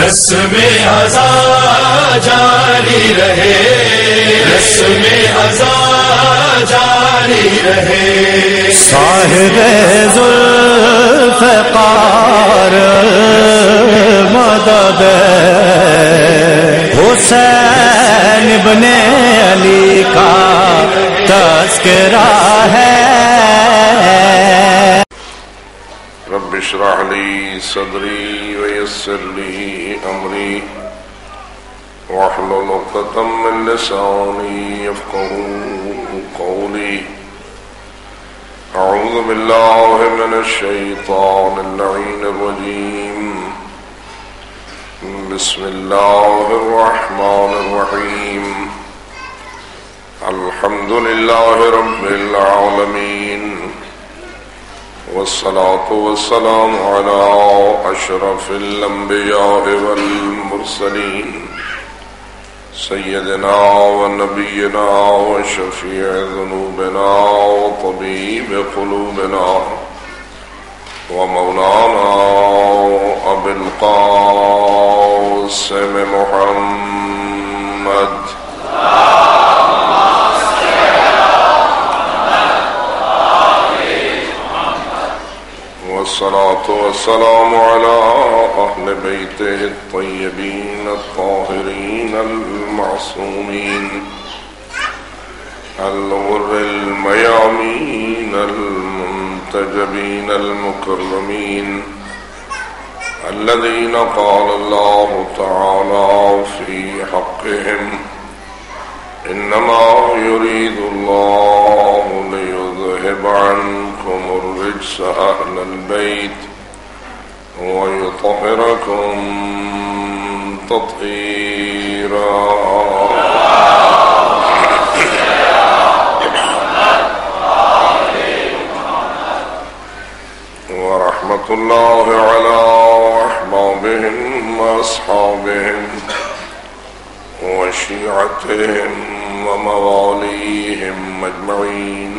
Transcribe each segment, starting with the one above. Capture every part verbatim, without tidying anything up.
رسم ازاں جاری رہے، رسم ازاں جاری رہے، صاحب ذوالفقار مدد حسین ابن علی کا تذکرہ ہے۔ رب اشرح لی صدری ویسر لی امری واحلل عقدۃ من لسانی یفقهوا قولی۔ اعوذ باللہ من الشیطان اللعین الرجیم، بسم اللہ الرحمن الرحیم، الحمد للہ رب العالمین، والصلاة والسلام على أشرف الأنبياء والمرسلين، سيدنا ونبينا وشفيع ذنوبنا وطبيب قلوبنا ومولانا أبي القاسم محمد والصلاة والسلام على أهل بيته الطيبين الطاهرين المعصومين الغر الميامين المنتجبين المكرمين، الذين قال الله تعالى في حقهم: إنما يريد الله ليذهب عنكم الرجس أهل البيت ويطهركم تطهيرا۔ ورحمة الله على أحبابهم وأصحابهم وشيعتهم ومواليهم أجمعين،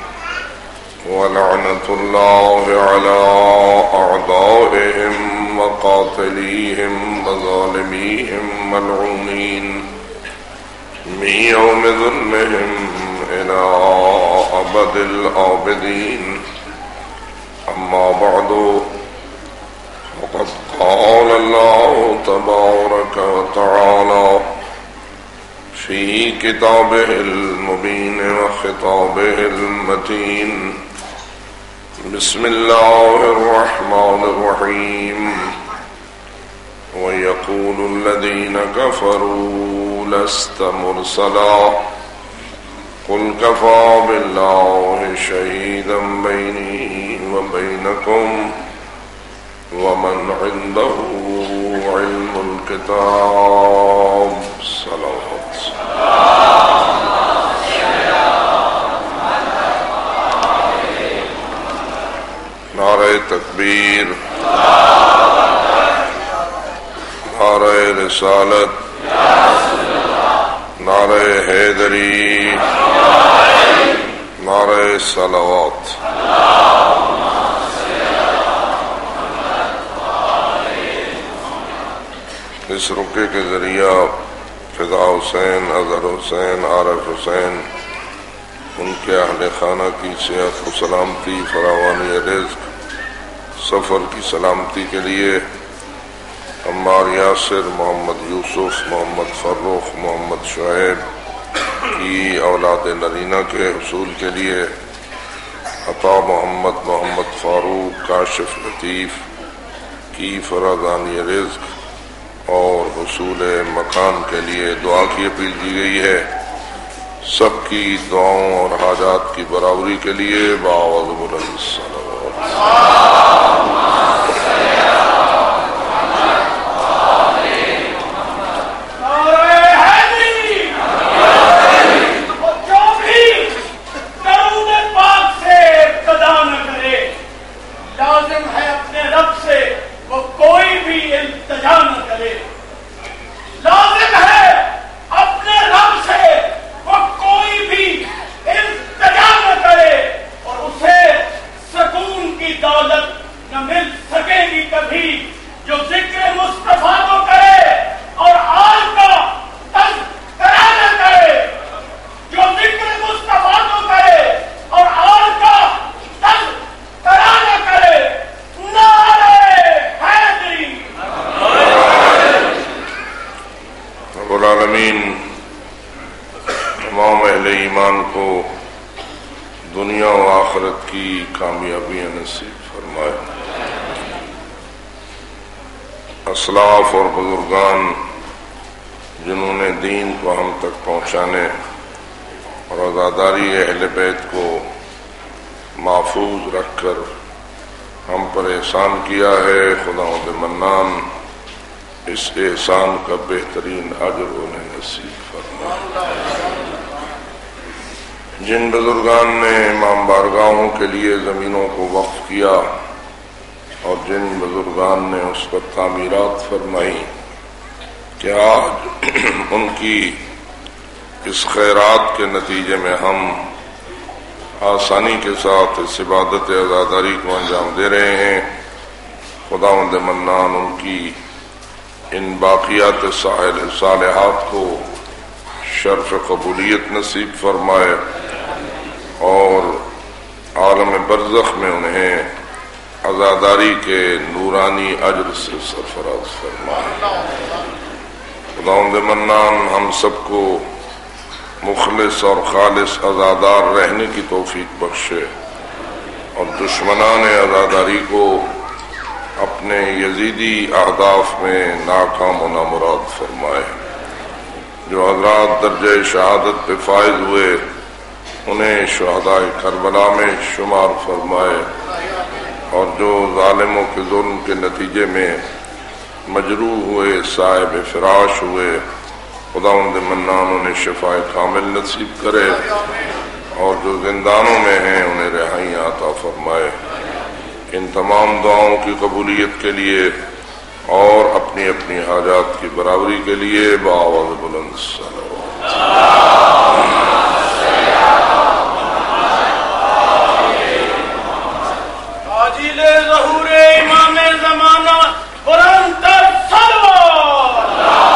ولعنة الله على أعدائهم وقاتليهم وظالميهم ملعونين من يوم ظلمهم إلى أبد الآبدين، أما بعد، فقد قال الله تبارك وتعالى في كتابه المبين وخطابه المتين: بسم الله الرحمن الرحيم، ويقول الذين كفروا لست مرسلا قل كفى بالله شهيدا بيني وبينكم ومن عنده علم الكتاب۔ صلوات۔ نعرہ تکبیر، نعرہ رسالت، نعرہ حیدری، نعرہ صلوات۔ اس رکے کے ذریعہ فدا حسین، اظہر حسین، عارف حسین، ان کے اہل خانہ کی صحت و سلامتی، فراوانی رزق، سفر کی سلامتی کے لیے عمار یاسر، محمد یوسف، محمد فروخ، محمد شعیب کی اولاد نرینہ کے حصول کے لیے عطا محمد، محمد فاروق، کاشف لطیف کی فراوانی رزق اور حصول مکان کے لیے دعا کی اپیل کی گئی ہے۔ سب کی دعاؤں اور حاجات کی برابری کے لیے باوض بلند صلوات۔ لازم ہے اپنے رب سے وہ کوئی بھی التجا نہ کرے، لازم ہے اپنے رب سے وہ کوئی بھی التجا نہ کرے اور اسے سکون کی دولت نہ مل العالمین تمام اہل ایمان کو دنیا و آخرت کی کامیابی نصیب فرمائے۔ اسلاف اور بزرگان جنہوں نے دین کو ہم تک پہنچانے اور عزاداری اہل بیت کو محفوظ رکھ کر ہم پر احسان کیا ہے، خداوند منان اس احسان کا بہترین اجر انہیں نصیب فرمائے۔ جن بزرگان نے امام بارگاہوں کے لیے زمینوں کو وقف کیا اور جن بزرگان نے اس پر تعمیرات فرمائی کہ آج ان کی اس خیرات کے نتیجے میں ہم آسانی کے ساتھ اس عبادت عزاداری کو انجام دے رہے ہیں، خداوند منان ان کی ان باقیات صالحات کو شرف قبولیت نصیب فرمائے اور عالم برزخ میں انہیں عزاداری کے نورانی اجر سے سرفراز فرمائے۔ خداوند منان ہم سب کو مخلص اور خالص عزادار رہنے کی توفیق بخشے اور دشمنان عزاداری کو اپنے یزیدی اہداف میں ناکام و نامراد فرمائے۔ جو حضرات درجہ شہادت پہ فائز ہوئے انہیں شہداء کربلا میں شمار فرمائے اور جو ظالموں کے ظلم کے نتیجے میں مجروح ہوئے، صاحب فراش ہوئے، خداوند منان انہیں شفاء کامل نصیب کرے اور جو زندانوں میں ہیں انہیں رہائی عطا فرمائے۔ ان تمام دعاؤں کی قبولیت کے لیے اور اپنی اپنی حاجات کی برابری کے لیے بآواز بلند صلوات۔ عاجل ظہور امام زمانہ بلند صلوات۔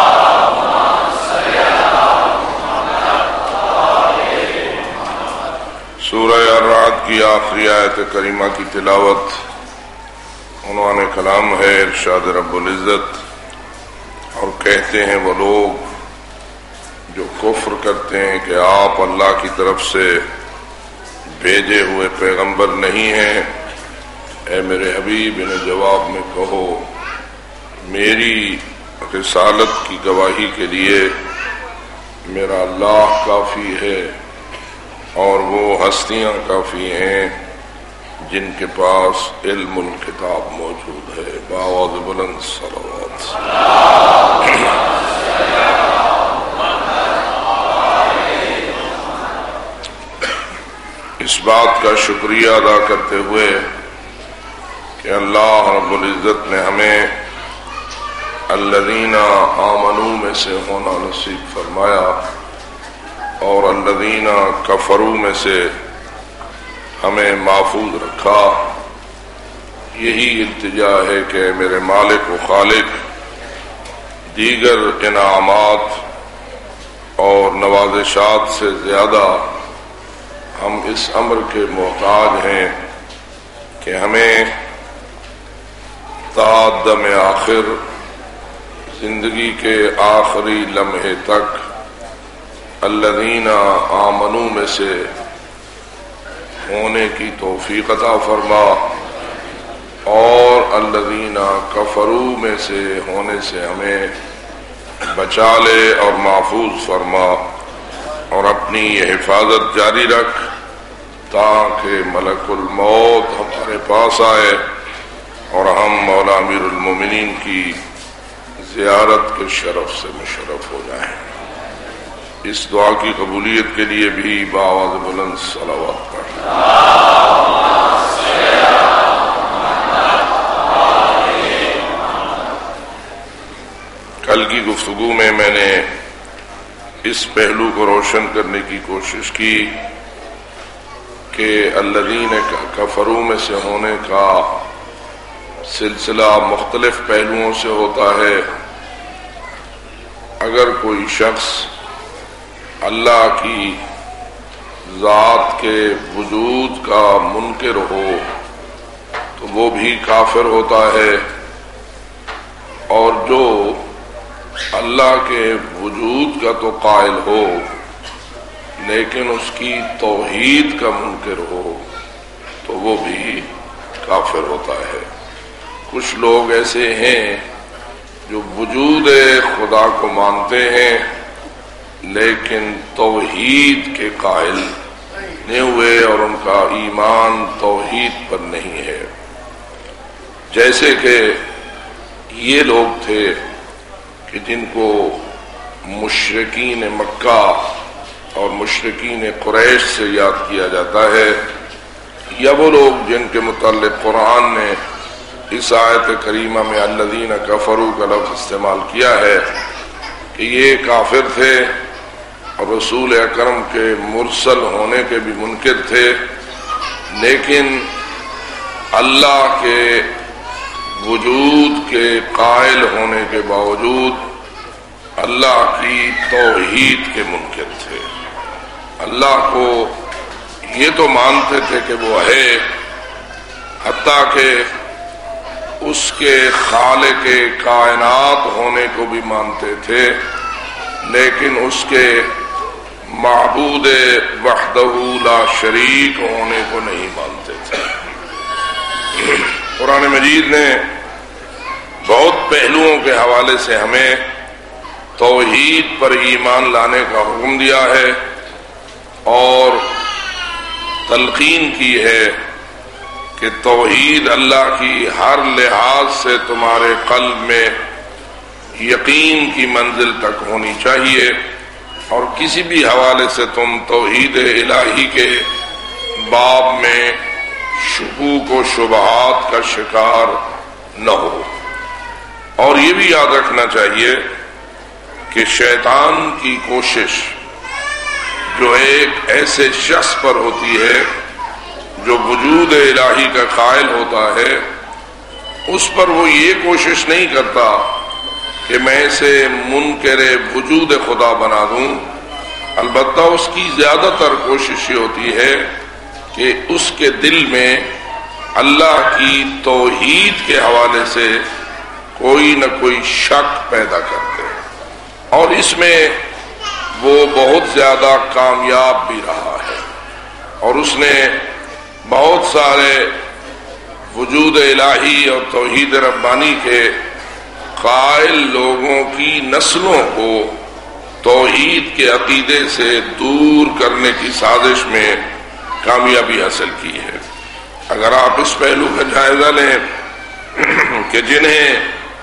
سورہ الرعد کی آخری آیت کریمہ کی تلاوت۔ عنوان کلام ہے ارشاد رب العزت، اور کہتے ہیں وہ لوگ جو کفر کرتے ہیں کہ آپ اللہ کی طرف سے بھیجے ہوئے پیغمبر نہیں ہیں، اے میرے حبیب انہیں جواب میں کہو میری رسالت کی گواہی کے لیے میرا اللہ کافی ہے اور وہ ہستیاں کافی ہیں جن کے پاس علم الکتاب موجود ہے۔ بآواز بلند صلوات۔ اس بات کا شکریہ ادا کرتے ہوئے کہ اللہ رب العزت نے ہمیں الذین آمنوا میں سے ہونا نصیب فرمایا اور الذین کفروا میں سے ہمیں محفوظ رکھا۔ یہی التجا ہے کہ میرے مالک و خالق دیگر انعامات اور نوازشات سے زیادہ ہم اس امر کے محتاج ہیں کہ ہمیں تا دم آخر زندگی کے آخری لمحے تک الذین آمنوا میں سے ہونے کی توفیق عطا فرما اور الذین کفروا میں سے ہونے سے ہمیں بچا لے اور محفوظ فرما اور اپنی یہ حفاظت جاری رکھ تاکہ ملک الموت ہمارے پاس آئے اور ہم مولا امیر المومنین کی زیارت کے شرف سے مشرف ہو جائیں۔ اس دعا کی قبولیت کے لیے بھی بآواز بلند صلوات پڑھ۔ کل کی گفتگو میں میں نے اس پہلو کو روشن کرنے کی کوشش کی کہ الذین کفروا میں سے ہونے کا سلسلہ مختلف پہلوؤں سے ہوتا ہے۔ اگر کوئی شخص اللہ کی ذات کے وجود کا منکر ہو تو وہ بھی کافر ہوتا ہے، اور جو اللہ کے وجود کا تو قائل ہو لیکن اس کی توحید کا منکر ہو تو وہ بھی کافر ہوتا ہے۔ کچھ لوگ ایسے ہیں جو وجود خدا کو مانتے ہیں لیکن توحید کے قائل نہیں ہوئے اور ان کا ایمان توحید پر نہیں ہے۔ جیسے کہ یہ لوگ تھے کہ جن کو مشرکین مکہ اور مشرکین قریش سے یاد کیا جاتا ہے، یا وہ لوگ جن کے متعلق قرآن نے اس آیت کریمہ میں الذین کفروا کا لفظ استعمال کیا ہے کہ یہ کافر تھے اور رسول اکرم کے مرسل ہونے کے بھی منکر تھے، لیکن اللہ کے وجود کے قائل ہونے کے باوجود اللہ کی توحید کے منکر تھے۔ اللہ کو یہ تو مانتے تھے کہ وہ ہے، حتیٰ کہ اس کے خالق کائنات ہونے کو بھی مانتے تھے، لیکن اس کے معبود وحدہ لا شریک ہونے کو نہیں مانتے تھے۔ قرآن مجید نے بہت پہلوؤں کے حوالے سے ہمیں توحید پر ایمان لانے کا حکم دیا ہے اور تلقین کی ہے کہ توحید اللہ کی ہر لحاظ سے تمہارے قلب میں یقین کی منزل تک ہونی چاہیے، اور کسی بھی حوالے سے تم توحید الہی کے باب میں شکوک و شبہات کا شکار نہ ہو۔ اور یہ بھی یاد رکھنا چاہیے کہ شیطان کی کوشش جو ایک ایسے شخص پر ہوتی ہے جو وجود الہی کا قائل ہوتا ہے، اس پر وہ یہ کوشش نہیں کرتا کہ میں اسے منکر وجود خدا بنا دوں، البتہ اس کی زیادہ تر کوشش یہ ہوتی ہے کہ اس کے دل میں اللہ کی توحید کے حوالے سے کوئی نہ کوئی شک پیدا کرتے ہیں، اور اس میں وہ بہت زیادہ کامیاب بھی رہا ہے، اور اس نے بہت سارے وجود الہی اور توحید ربانی کے قائل لوگوں کی نسلوں کو توحید کے عقیدے سے دور کرنے کی سازش میں کامیابی حاصل کی ہے۔ اگر آپ اس پہلو کا جائزہ لیں کہ جنہیں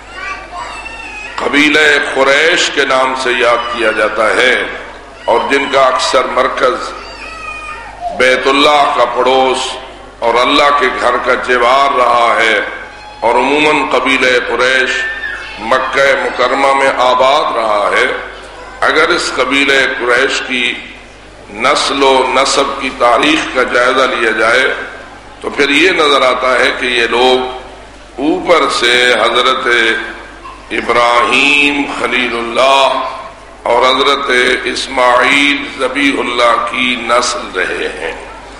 قبیلہ قریش کے نام سے یاد کیا جاتا ہے اور جن کا اکثر مرکز بیت اللہ کا پڑوس اور اللہ کے گھر کا جوار رہا ہے، اور عموماً قبیلہ قریش مکہ مکرمہ میں آباد رہا ہے، اگر اس قبیلہ قریش کی نسل و نسب کی تاریخ کا جائزہ لیا جائے تو پھر یہ نظر آتا ہے کہ یہ لوگ اوپر سے حضرت ابراہیم خلیل اللہ اور حضرت اسماعیل ذبیح اللہ کی نسل رہے ہیں،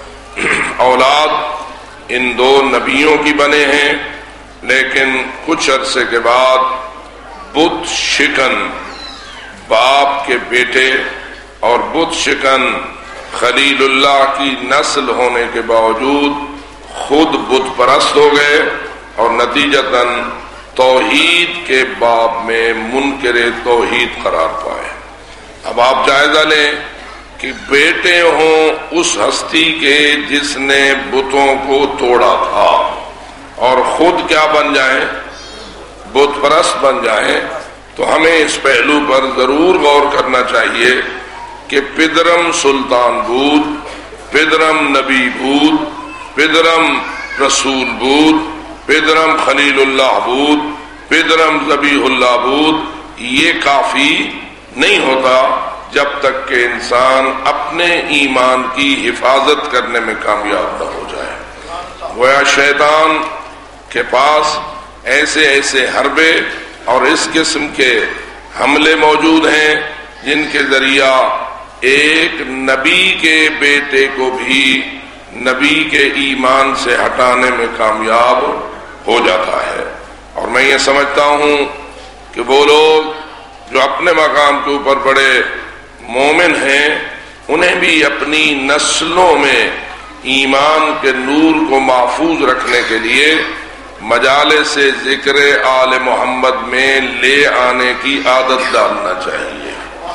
اولاد ان دو نبیوں کی بنے ہیں، لیکن کچھ عرصے کے بعد بت شکن باپ کے بیٹے اور بت شکن خلیل اللہ کی نسل ہونے کے باوجود خود بت پرست ہو گئے اور نتیجتاً توحید کے باب میں منکر توحید قرار پائے۔ اب آپ جائزہ لیں کہ بیٹے ہوں اس ہستی کے جس نے بتوں کو توڑا تھا اور خود کیا بن جائیں، بت پرست بن جائیں، تو ہمیں اس پہلو پر ضرور غور کرنا چاہیے کہ پدرم سلطان بود، پدرم نبی بود، پدرم رسول بود، پدرم خلیل اللہ بود، پدرم ذبیح اللہ بود، یہ کافی نہیں ہوتا جب تک کہ انسان اپنے ایمان کی حفاظت کرنے میں کامیاب نہ ہو جائے۔ گویا شیطان کے پاس ایسے ایسے حربے اور اس قسم کے حملے موجود ہیں جن کے ذریعہ ایک نبی کے بیٹے کو بھی نبی کے ایمان سے ہٹانے میں کامیاب ہو جاتا ہے۔ اور میں یہ سمجھتا ہوں کہ وہ لوگ جو اپنے مقام کے اوپر بڑے مومن ہیں انہیں بھی اپنی نسلوں میں ایمان کے نور کو محفوظ رکھنے کے لیے مجالس ذکر آل محمد میں لے آنے کی عادت ڈالنا چاہیے۔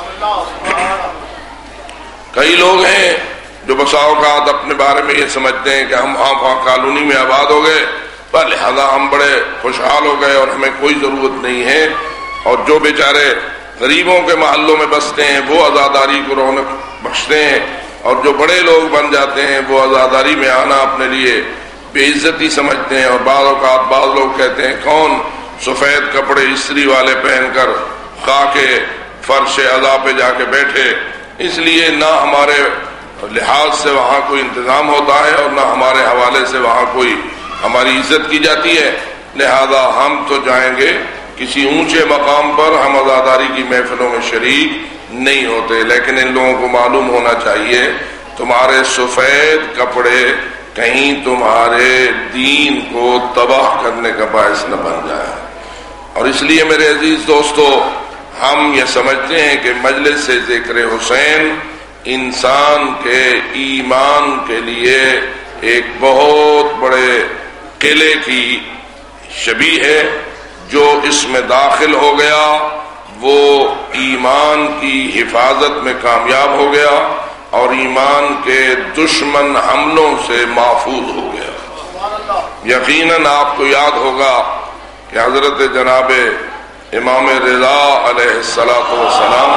کئی لوگ ہیں جو بسا اوقات اپنے بارے میں یہ سمجھتے ہیں کہ ہم وہاں کالونی میں آباد ہو گئے لہذا ہم بڑے خوشحال ہو گئے اور ہمیں کوئی ضرورت نہیں ہے، اور جو بیچارے غریبوں کے محلوں میں بستے ہیں وہ عزاداری کو رونق بخشتے ہیں، اور جو بڑے لوگ بن جاتے ہیں وہ عزاداری میں آنا اپنے لیے بے عزتی سمجھتے ہیں۔ اور بعض اوقات بعض لوگ کہتے ہیں کون سفید کپڑے استری والے پہن کر خاک کے فرش عزا پہ جا کے بیٹھے، اس لیے نہ ہمارے لحاظ سے وہاں کوئی انتظام ہوتا ہے اور نہ ہمارے حوالے سے وہاں کوئی ہماری عزت کی جاتی ہے، لہذا ہم تو جائیں گے کسی اونچے مقام پر، ہم عزاداری کی محفلوں میں شریک نہیں ہوتے۔ لیکن ان لوگوں کو معلوم ہونا چاہیے تمہارے سفید کپڑے کہیں تمہارے دین کو تباہ کرنے کا باعث نہ بن جائے۔ اور اس لیے میرے عزیز دوستو، ہم یہ سمجھتے ہیں کہ مجلس ذکر حسین انسان کے ایمان کے لیے ایک بہت بڑے قلعے کی شبیہ ہے، جو اس میں داخل ہو گیا وہ ایمان کی حفاظت میں کامیاب ہو گیا اور ایمان کے دشمن حملوں سے محفوظ ہو گیا۔ یقیناً آپ کو یاد ہوگا کہ حضرت جناب امام رضا علیہ الصلوۃ والسلام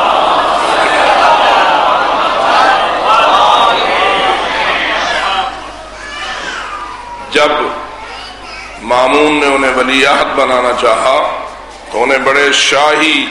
جب مامون نے انہیں ولی عہد بنانا چاہا تو انہیں بڑے شاہی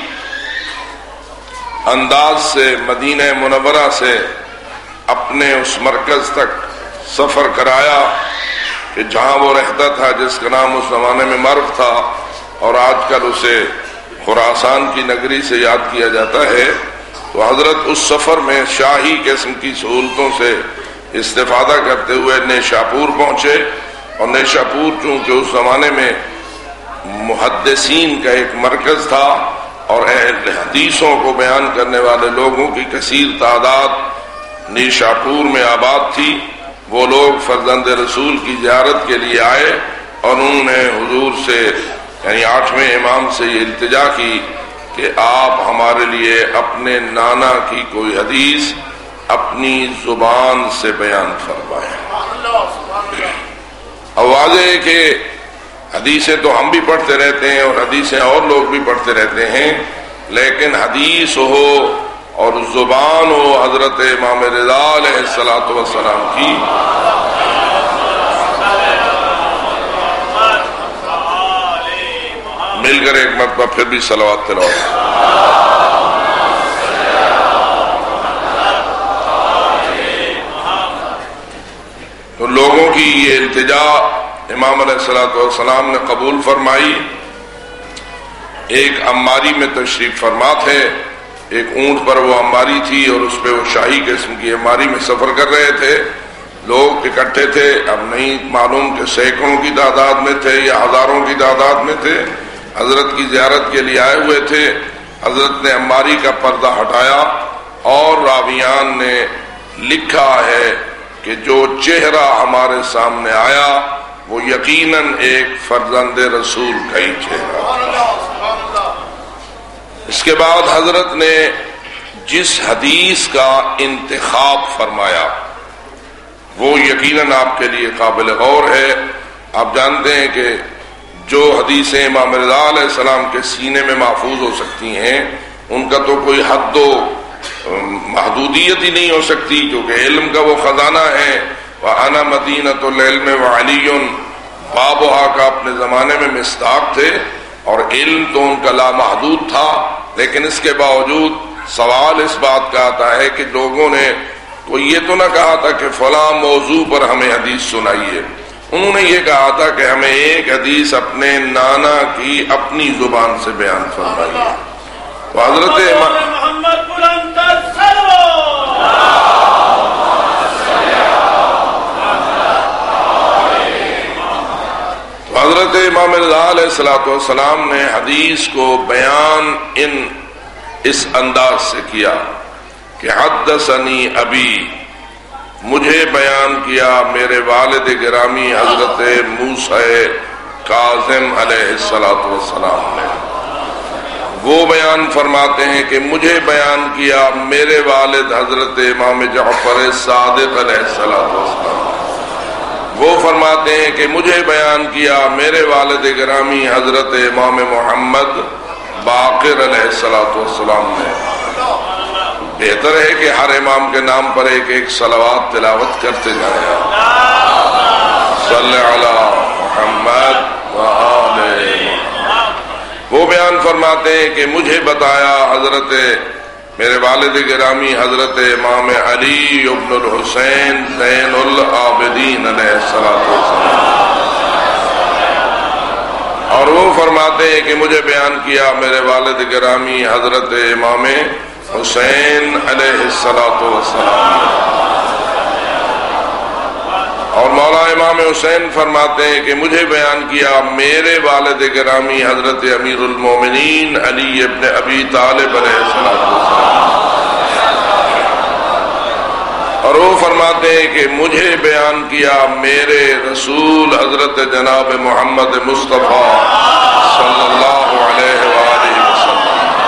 انداز سے مدینہ منورہ سے اپنے اس مرکز تک سفر کرایا کہ جہاں وہ رہتا تھا، جس کا نام اس زمانے میں مرو تھا اور آج کل اسے خراسان کی نگری سے یاد کیا جاتا ہے۔ تو حضرت اس سفر میں شاہی قسم کی سہولتوں سے استفادہ کرتے ہوئے نیشاپور پہنچے، اور نیشاپور چونکہ اس زمانے میں محدثین کا ایک مرکز تھا اور اہل حدیثوں کو بیان کرنے والے لوگوں کی کثیر تعداد نیشاپور میں آباد تھی، وہ لوگ فرزند رسول کی زیارت کے لیے آئے اور انہوں نے حضور سے یعنی آٹھویں امام سے یہ التجا کی کہ آپ ہمارے لیے اپنے نانا کی کوئی حدیث اپنی زبان سے بیان فرمائیں۔ اب واضح ہے کہ حدیثیں تو ہم بھی پڑھتے رہتے ہیں اور حدیثیں اور لوگ بھی پڑھتے رہتے ہیں، لیکن حدیث ہو اور زبان ہو حضرت امام رضا علیہ الصلوۃ والسلام کی، مل کر ایک مرتبہ پھر بھی صلوات تلاوت۔ تو لوگوں کی یہ التجا امام علیہ الصلوۃ والسلام نے قبول فرمائی۔ ایک اماری میں تشریف فرما تھے، ایک اونٹ پر وہ اماری تھی اور اس پہ وہ شاہی قسم کی اماری میں سفر کر رہے تھے، لوگ اکٹھے تھے، اب نہیں معلوم کہ سینکڑوں کی تعداد میں تھے یا ہزاروں کی تعداد میں تھے، حضرت کی زیارت کے لیے آئے ہوئے تھے۔ حضرت نے اماری کا پردہ ہٹایا اور راویان نے لکھا ہے کہ جو چہرہ ہمارے سامنے آیا وہ یقیناً ایک فرزند رسول کا ہی چہرہ۔ اس کے بعد حضرت نے جس حدیث کا انتخاب فرمایا وہ یقیناً آپ کے لیے قابل غور ہے۔ آپ جانتے ہیں کہ جو حدیثیں امام رضا علیہ السلام کے سینے میں محفوظ ہو سکتی ہیں ان کا تو کوئی حد و محدودیت ہی نہیں ہو سکتی، کیونکہ علم کا وہ خزانہ ہے۔ وَأَنَا مَدِينَةُ الْعِلْمِ وَعَلِيٌّ بابها کا اپنے زمانے میں مصداق تھے اور علم تو ان کا لامحدود تھا، لیکن اس کے باوجود سوال اس بات کا آتا ہے کہ لوگوں نے کوئی یہ تو نہ کہا تھا کہ فلاں موضوع پر ہمیں حدیث سنائیے، انہوں نے یہ کہا تھا کہ ہمیں ایک حدیث اپنے نانا کی اپنی زبان سے بیان فرمائیے۔ تو حضرت محمد بلندر سلو حضرت امام رضا علیہ الصلوۃ والسلام نے حدیث کو بیان ان اس انداز سے کیا کہ حدثنی ابی، مجھے بیان کیا میرے والد گرامی حضرت موسیٰ کاظم علیہ الصلوۃ والسلام نے۔ وہ بیان فرماتے ہیں کہ مجھے بیان کیا میرے والد حضرت امام جعفر صادق علیہ الصلوۃ والسلام۔ وہ فرماتے ہیں کہ مجھے بیان کیا میرے والد گرامی حضرت امام محمد باقر علیہ الصلوۃ والسلام نے۔ بہتر ہے کہ ہر امام کے نام پر ایک ایک صلوات تلاوت کرتے جائیں۔ صلی علی محمد وآل محمد۔ وہ بیان فرماتے ہیں کہ مجھے بتایا حضرت میرے والد گرامی حضرت امام علی ابن الحسین زین العابدین علیہ الصلوۃ والسلام، اور وہ فرماتے ہیں کہ مجھے بیان کیا میرے والد گرامی حضرت امام حسین علیہ الصلوۃ والسلام، اور مولا امام حسین فرماتے ہیں کہ مجھے بیان کیا میرے والد گرامی حضرت امیر المومنین علی ابن ابی طالب علیہ الصلوۃ والسلام، اور وہ فرماتے ہیں کہ مجھے بیان کیا میرے رسول حضرت جناب محمد مصطفیٰ صلی اللہ علیہ وآلہ وسلم،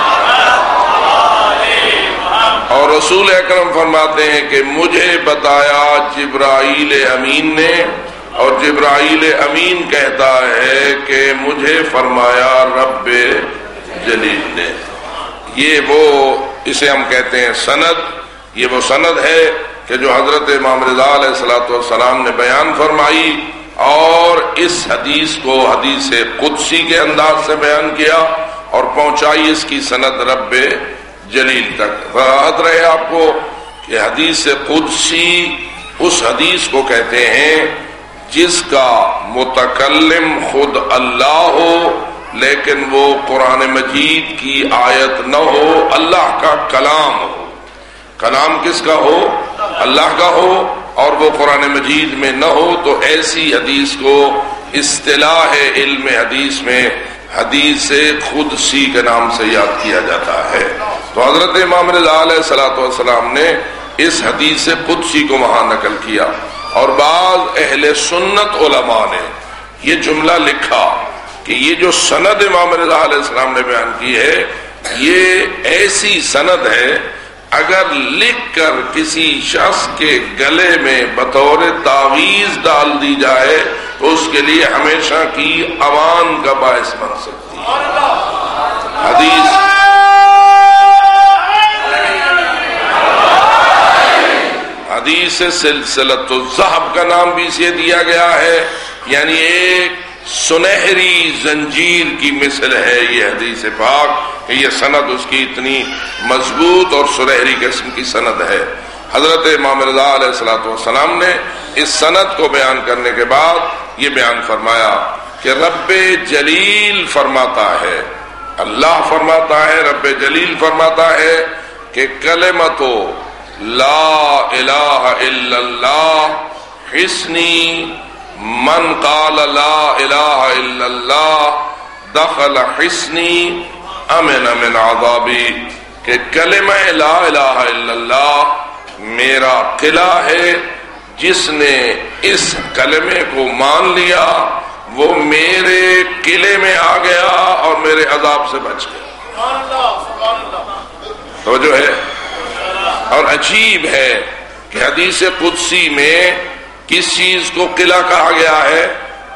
اور رسول اکرم فرماتے ہیں کہ مجھے بتایا جبرائیل امین نے، اور جبرائیل امین کہتا ہے کہ مجھے فرمایا رب جلیل نے۔ یہ وہ اسے ہم کہتے ہیں سند، یہ وہ سند ہے کہ جو حضرت امام رضا علیہ الصلوۃ والسلام نے بیان فرمائی، اور اس حدیث کو حدیث قدسی کے انداز سے بیان کیا اور پہنچائی اس کی سند رب جلیل تک۔ یاد رہے آپ کو کہ حدیث قدسی اس حدیث کو کہتے ہیں جس کا متکلم خود اللہ ہو، لیکن وہ قرآن مجید کی آیت نہ ہو، اللہ کا کلام ہو۔ کلام کس کا ہو؟ اللہ کا ہو، اور وہ قرآن مجید میں نہ ہو، تو ایسی حدیث کو اصطلاح علم حدیث میں حدیث قدسی کے نام سے یاد کیا جاتا ہے۔ تو حضرت امام رضا علیہ الصلوۃ والسلام نے اس حدیث قدسی کو وہاں نقل کیا، اور بعض اہل سنت علماء نے یہ جملہ لکھا کہ یہ جو سند امام رضا علیہ السلام نے بیان کی ہے، یہ ایسی سند ہے اگر لکھ کر کسی شخص کے گلے میں بطور تعویذ ڈال دی جائے تو اس کے لیے ہمیشہ کی امان کا باعث بن سکتی ہے۔ حدیث حدیث سلسلۃ الذہب کا نام بھی اسے دیا گیا ہے، یعنی ایک سنہری زنجیر کی مثل ہے یہ حدیث پاک، کہ یہ سند اس کی اتنی مضبوط اور سنہری قسم کی سند ہے۔ حضرت امام رضا علیہ الصلوۃ والسلام نے اس سند کو بیان کرنے کے بعد یہ بیان فرمایا کہ رب جلیل فرماتا ہے، اللہ فرماتا ہے، رب جلیل فرماتا ہے کہ کلمۃ لا الہ الا اللہ حسنی من قال لا الہ الا اللہ دخل حسنی امن من عذابی، کہ کلمہ لا الہ الا اللہ میرا قلعہ ہے، جس نے اس کلمے کو مان لیا وہ میرے قلعے میں آ گیا اور میرے عذاب سے بچ گیا۔ تو جو ہے، اور عجیب ہے کہ حدیث قدسی میں کس چیز کو قلعہ کہا گیا ہے؟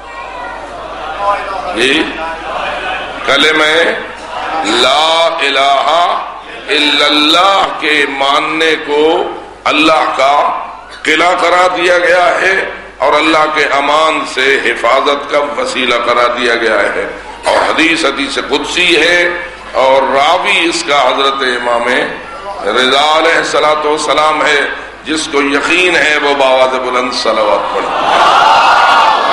جی کلمہ لا الہ الا اللہ کے ماننے کو اللہ کا قلعہ قرار دیا گیا ہے، اور اللہ کے امان سے حفاظت کا وسیلہ قرار دیا گیا ہے، اور حدیث حدیث قدسی ہے، اور راوی اس کا حضرت امام رضا علیہ الصلوۃ والسلام ہے، جس کو یقین ہے وہ بآواز بلند صلوات پڑھتا ہے۔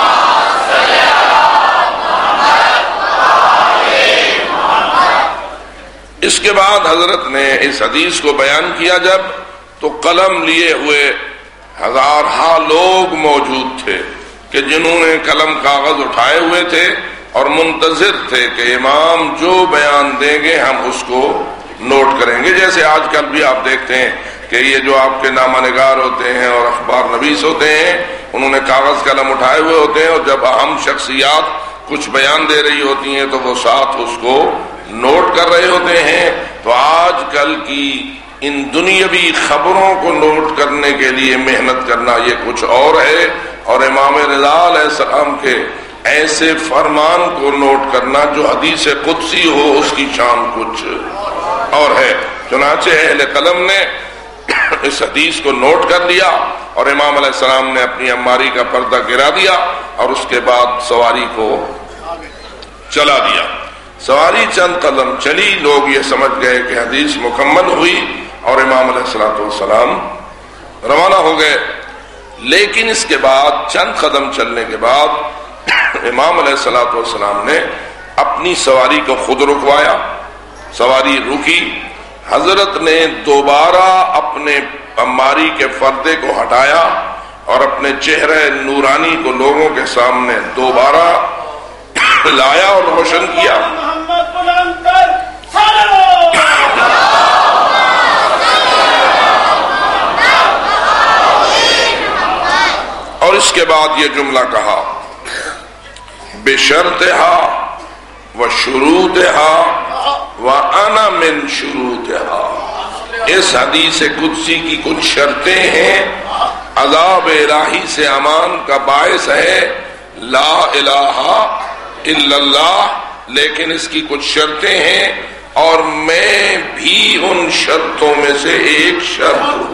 اس کے بعد حضرت نے اس حدیث کو بیان کیا جب، تو قلم لیے ہوئے ہزارہا لوگ موجود تھے کہ جنہوں نے قلم کاغذ اٹھائے ہوئے تھے اور منتظر تھے کہ امام جو بیان دیں گے ہم اس کو نوٹ کریں گے. جیسے آج کل بھی آپ دیکھتے ہیں کہ یہ جو آپ کے نامہ نگار ہوتے ہیں اور اخبار نویس ہوتے ہیں، انہوں نے کاغذ قلم اٹھائے ہوئے ہوتے ہیں، اور جب اہم شخصیات کچھ بیان دے رہی ہوتی ہیں تو وہ ساتھ اس کو نوٹ کر رہے ہوتے ہیں. تو آج کل کی ان دنیاوی خبروں کو نوٹ کرنے کے لیے محنت کرنا یہ کچھ اور ہے، اور امام رضا علیہ السلام کے ایسے فرمان کو نوٹ کرنا جو حدیث قدسی ہو اس کی شان کچھ اور ہے. چنانچہ اہل قلم نے اس حدیث کو نوٹ کر لیا اور امام علیہ السلام نے اپنی عماری کا پردہ گرا دیا اور اس کے بعد سواری کو چلا دیا. سواری چند قدم چلی، لوگ یہ سمجھ گئے کہ حدیث مکمل ہوئی اور امام علیہ الصلوۃ والسلام روانہ ہو گئے. لیکن اس کے بعد چند قدم چلنے کے بعد امام علیہ الصلوۃ والسلام نے اپنی سواری کو خود رکوایا. سواری رکی، حضرت نے دوبارہ اپنے عماری کے پردے کو ہٹایا اور اپنے چہرے نورانی کو لوگوں کے سامنے دوبارہ لایا اور روشن کیا. اور اس کے بعد یہ جملہ کہا، بشرطہا و شروطہا وَأَنَا مِن شُرُوطِهَا. اس حدیث قدسی کی کچھ شرطیں ہیں. عذاب الہی سے امان کا باعث ہے لا الہ الا اللہ، لیکن اس کی کچھ شرطیں ہیں اور میں بھی ان شرطوں میں سے ایک شرط ہوں.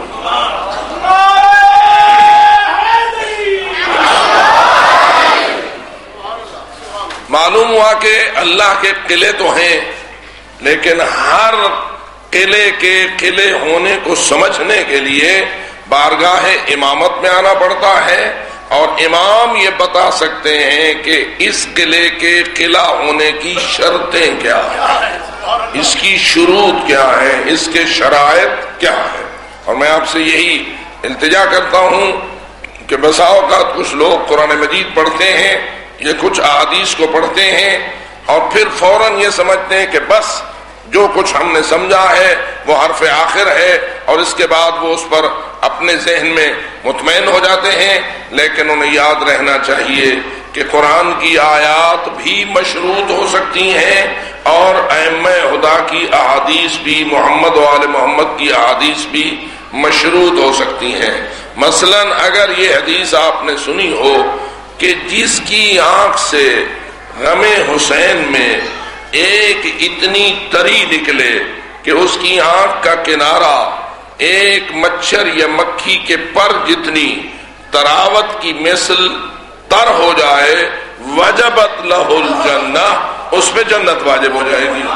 معلوم ہوا کہ اللہ کے قلعے تو ہیں، لیکن ہر قلعے کے قلعے ہونے کو سمجھنے کے لیے بارگاہ امامت میں آنا پڑتا ہے، اور امام یہ بتا سکتے ہیں کہ اس قلعے کے قلعہ ہونے کی شرطیں کیا ہیں، اس کی شروط کیا ہے، اس کے شرائط کیا ہے. اور میں آپ سے یہی التجا کرتا ہوں کہ بسا اوقات کچھ لوگ قرآن مجید پڑھتے ہیں، یہ کچھ احادیث کو پڑھتے ہیں اور پھر فوراً یہ سمجھتے ہیں کہ بس جو کچھ ہم نے سمجھا ہے وہ حرف آخر ہے، اور اس کے بعد وہ اس پر اپنے ذہن میں مطمئن ہو جاتے ہیں. لیکن انہیں یاد رہنا چاہیے کہ قرآن کی آیات بھی مشروط ہو سکتی ہیں اور ائمہ خدا کی احادیث بھی، محمد و آل محمد کی احادیث بھی مشروط ہو سکتی ہیں. مثلا اگر یہ حدیث آپ نے سنی ہو کہ جس کی آنکھ سے غم حسین میں ایک اتنی تری نکلے کہ اس کی آنکھ کا کنارہ ایک مچھر یا مکھی کے پر جتنی تراوت کی مثل تر ہو جائے، وجبت لہ الجنہ، اس پہ جنت واجب ہو جائے گی.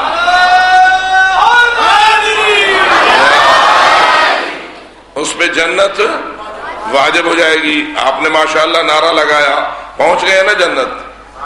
اس پہ جنت واجب ہو جائے گی. آپ نے ماشاءاللہ نعرہ لگایا، پہنچ گئے نا جنت.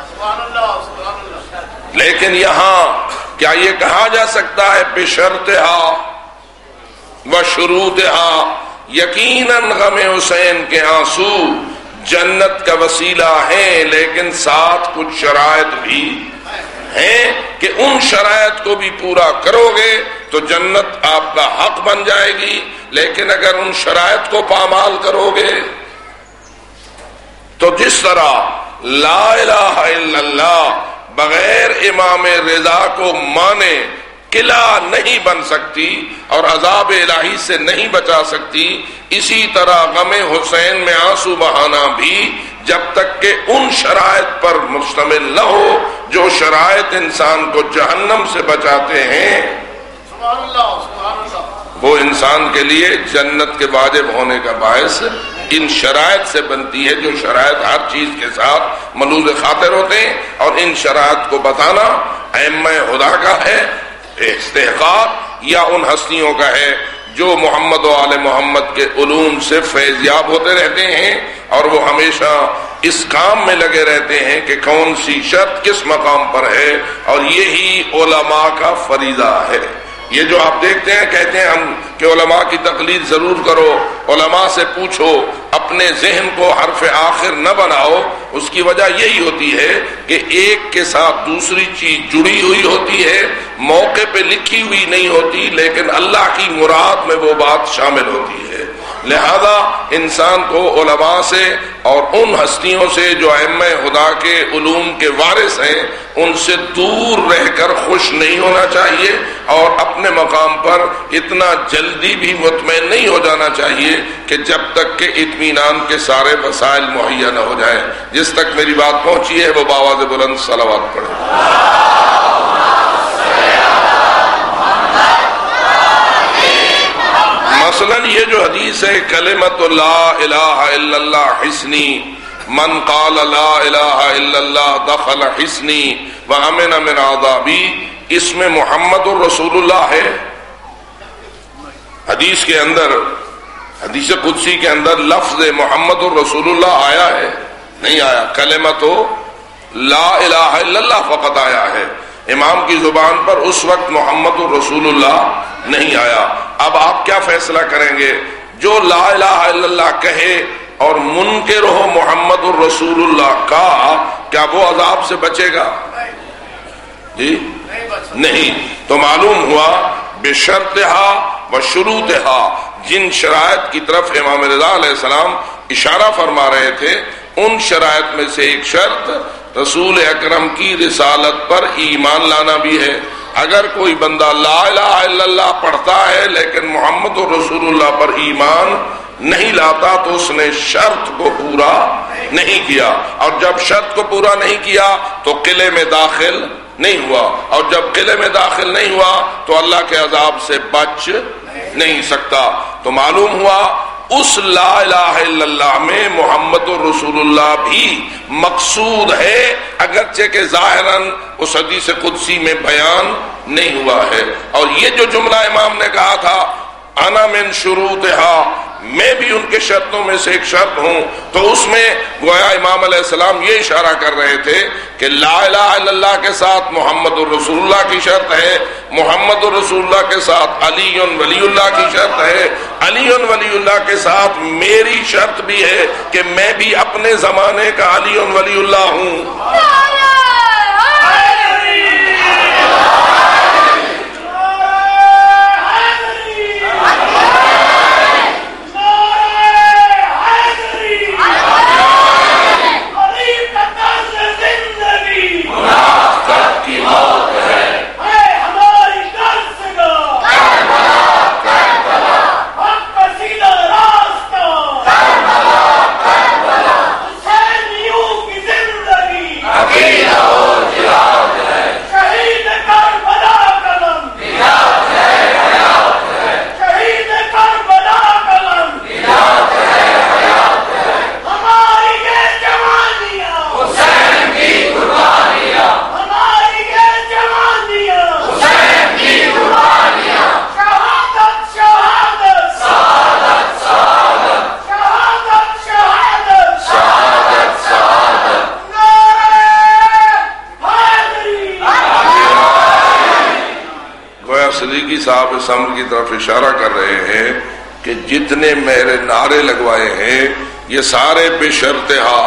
لیکن یہاں کیا یہ کہا جا سکتا ہے بشرطہا و شروطہا؟ یقیناً غم حسین کے آنسو جنت کا وسیلہ ہیں، لیکن ساتھ کچھ شرائط بھی ہیں کہ ان شرائط کو بھی پورا کرو گے تو جنت آپ کا حق بن جائے گی. لیکن اگر ان شرائط کو پامال کرو گے تو جس طرح لا الہ الا اللہ بغیر امام رضا کو مانے قلعہ نہیں بن سکتی اور عذاب الہی سے نہیں بچا سکتی، اسی طرح غم حسین میں آنسو بہانا بھی جب تک کہ ان شرائط پر مشتمل نہ ہو جو شرائط انسان کو جہنم سے بچاتے ہیں، سبحان اللہ سبحان اللہ، وہ انسان کے لیے جنت کے واجب ہونے کا باعث ان شرائط سے بنتی ہے، جو شرائط ہر چیز کے ساتھ ملوذ خاطر ہوتے ہیں. اور ان شرائط کو بتانا ائمہ خدا کا ہے استحقاق یا ان ہستیوں کا ہے جو محمد و آل محمد کے علوم سے فیض یاب ہوتے رہتے ہیں، اور وہ ہمیشہ اس کام میں لگے رہتے ہیں کہ کون سی شرط کس مقام پر ہے، اور یہی علماء کا فریضہ ہے. یہ جو آپ دیکھتے ہیں کہتے ہیں ہم کہ علماء کی تقلید ضرور کرو، علماء سے پوچھو، اپنے ذہن کو حرف آخر نہ بناؤ. اس کی وجہ یہی ہوتی ہے کہ ایک کے ساتھ دوسری چیز جڑی ہوئی ہوتی ہے، موقع پہ لکھی ہوئی نہیں ہوتی، لیکن اللہ کی مراد میں وہ بات شامل ہوتی ہے۔ لہذا انسان کو علماء سے اور ان ہستیوں سے جو ائمہ خدا کے علوم کے وارث ہیں ان سے دور رہ کر خوش نہیں ہونا چاہیے، اور اپنے مقام پر اتنا جلدی بھی مطمئن نہیں ہو جانا چاہیے کہ جب تک کہ اطمینان کے سارے وسائل مہیا نہ ہو جائیں۔ جس تک میری بات پہنچی ہے وہ بآواز بلند صلوات پڑھے۔ مثلا یہ جو حدیث ہے کلمۃ لا الہ الا اللہ حصنی، من قال لا الہ الا اللہ دخل حصنی وامن من عذابی، اس میں محمد الرسول اللہ ہے؟ حدیث کے اندر، حدیث قدسی کے اندر لفظ محمد الرسول اللہ آیا ہے؟ نہیں آیا۔ کلمۃ لا الہ الا اللہ فقط آیا ہے۔ امام کی زبان پر اس وقت محمد الرسول اللہ نہیں آیا۔ اب آپ کیا فیصلہ کریں گے؟ جو لا الہ الا اللہ کہے اور منکر ہو محمد الرسول اللہ کا، کیا وہ عذاب سے بچے گا؟ جی نہیں۔ تو معلوم ہوا بشرطہا و شروطہا، جن شرائط کی طرف امام رضا علیہ السلام اشارہ فرما رہے تھے، ان شرائط میں سے ایک شرط رسول اکرم کی رسالت پر ایمان لانا بھی ہے۔ اگر کوئی بندہ لا الہ الا اللہ پڑھتا ہے لیکن محمد رسول اللہ پر ایمان نہیں لاتا تو اس نے شرط کو پورا نہیں کیا، اور جب شرط کو پورا نہیں کیا تو قلعے میں داخل نہیں ہوا، اور جب قلعے میں داخل نہیں ہوا تو اللہ کے عذاب سے بچ نہیں سکتا۔ تو معلوم ہوا اس لا الہ الا اللہ میں محمد رسول اللہ بھی مقصود ہے، اگرچہ کہ ظاہراً اس حدیث قدسی میں بیان نہیں ہوا ہے۔ اور یہ جو جملہ امام نے کہا تھا انا من شروطہا، میں بھی ان کے شرطوں میں سے ایک شرط ہوں، تو اس میں گویا امام علیہ السلام یہ اشارہ کر رہے تھے کہ لا الہ الا اللہ کے ساتھ محمد الرسول اللہ کی شرط ہے، محمد الرسول اللہ کے ساتھ علی ولی اللہ کی شرط ہے، علی ولی اللہ کے ساتھ میری شرط بھی ہے کہ میں بھی اپنے زمانے کا علی ولی اللہ ہوں۔ صاحب اسمبلی کی طرف اشارہ کر رہے ہیں کہ جتنے میرے نعرے لگوائے ہیں یہ سارے بشرطہا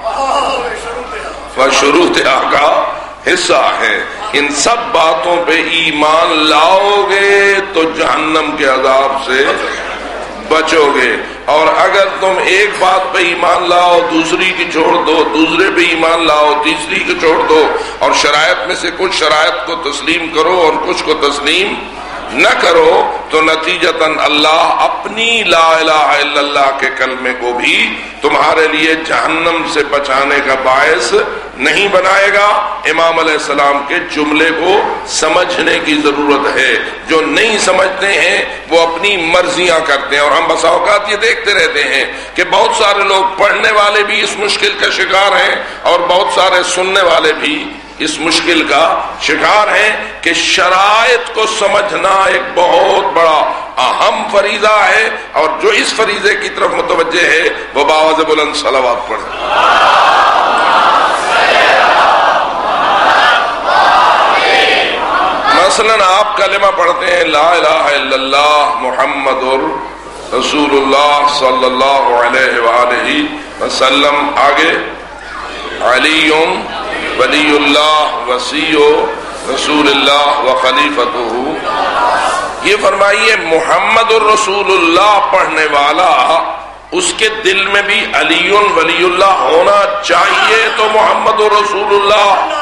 و شروطہا کا حصہ ہے۔ ان سب باتوں پہ ایمان لاؤ گے تو جہنم کے عذاب سے بچو گے، اور اگر تم ایک بات پہ ایمان لاؤ دوسری کی چھوڑ دو، دوسرے پہ ایمان لاؤ تیسری کی چھوڑ دو، اور شرائط میں سے کچھ شرائط کو تسلیم کرو اور کچھ کو تسلیم نہ کرو، تو نتیجتاً اللہ اپنی لا الہ الا اللہ کے کلمے کو بھی تمہارے لیے جہنم سے بچانے کا باعث نہیں بنائے گا۔ امام علیہ السلام کے جملے کو سمجھنے کی ضرورت ہے۔ جو نہیں سمجھتے ہیں وہ اپنی مرضیاں کرتے ہیں، اور ہم بسا اوقات یہ دیکھتے رہتے ہیں کہ بہت سارے لوگ پڑھنے والے بھی اس مشکل کا شکار ہیں اور بہت سارے سننے والے بھی اس مشکل کا شکار ہیں کہ شرائط کو سمجھنا ایک بہت بڑا اہم فریضہ ہے، اور جو اس فریضے کی طرف متوجہ ہے وہ بآواز بلند صلوات پڑھے۔ مثلا آپ کلمہ پڑھتے ہیں لا الہ الا اللہ محمد رسول اللہ صلی اللہ علیہ وآلہ وسلم، آگے علی ولی اللہ وصی رسول اللہ و خلیفتہ. یہ فرمائیے محمد الرسول اللہ پڑھنے والا اس کے دل میں بھی علی ولی اللہ ہونا چاہیے تو محمد الرسول اللہ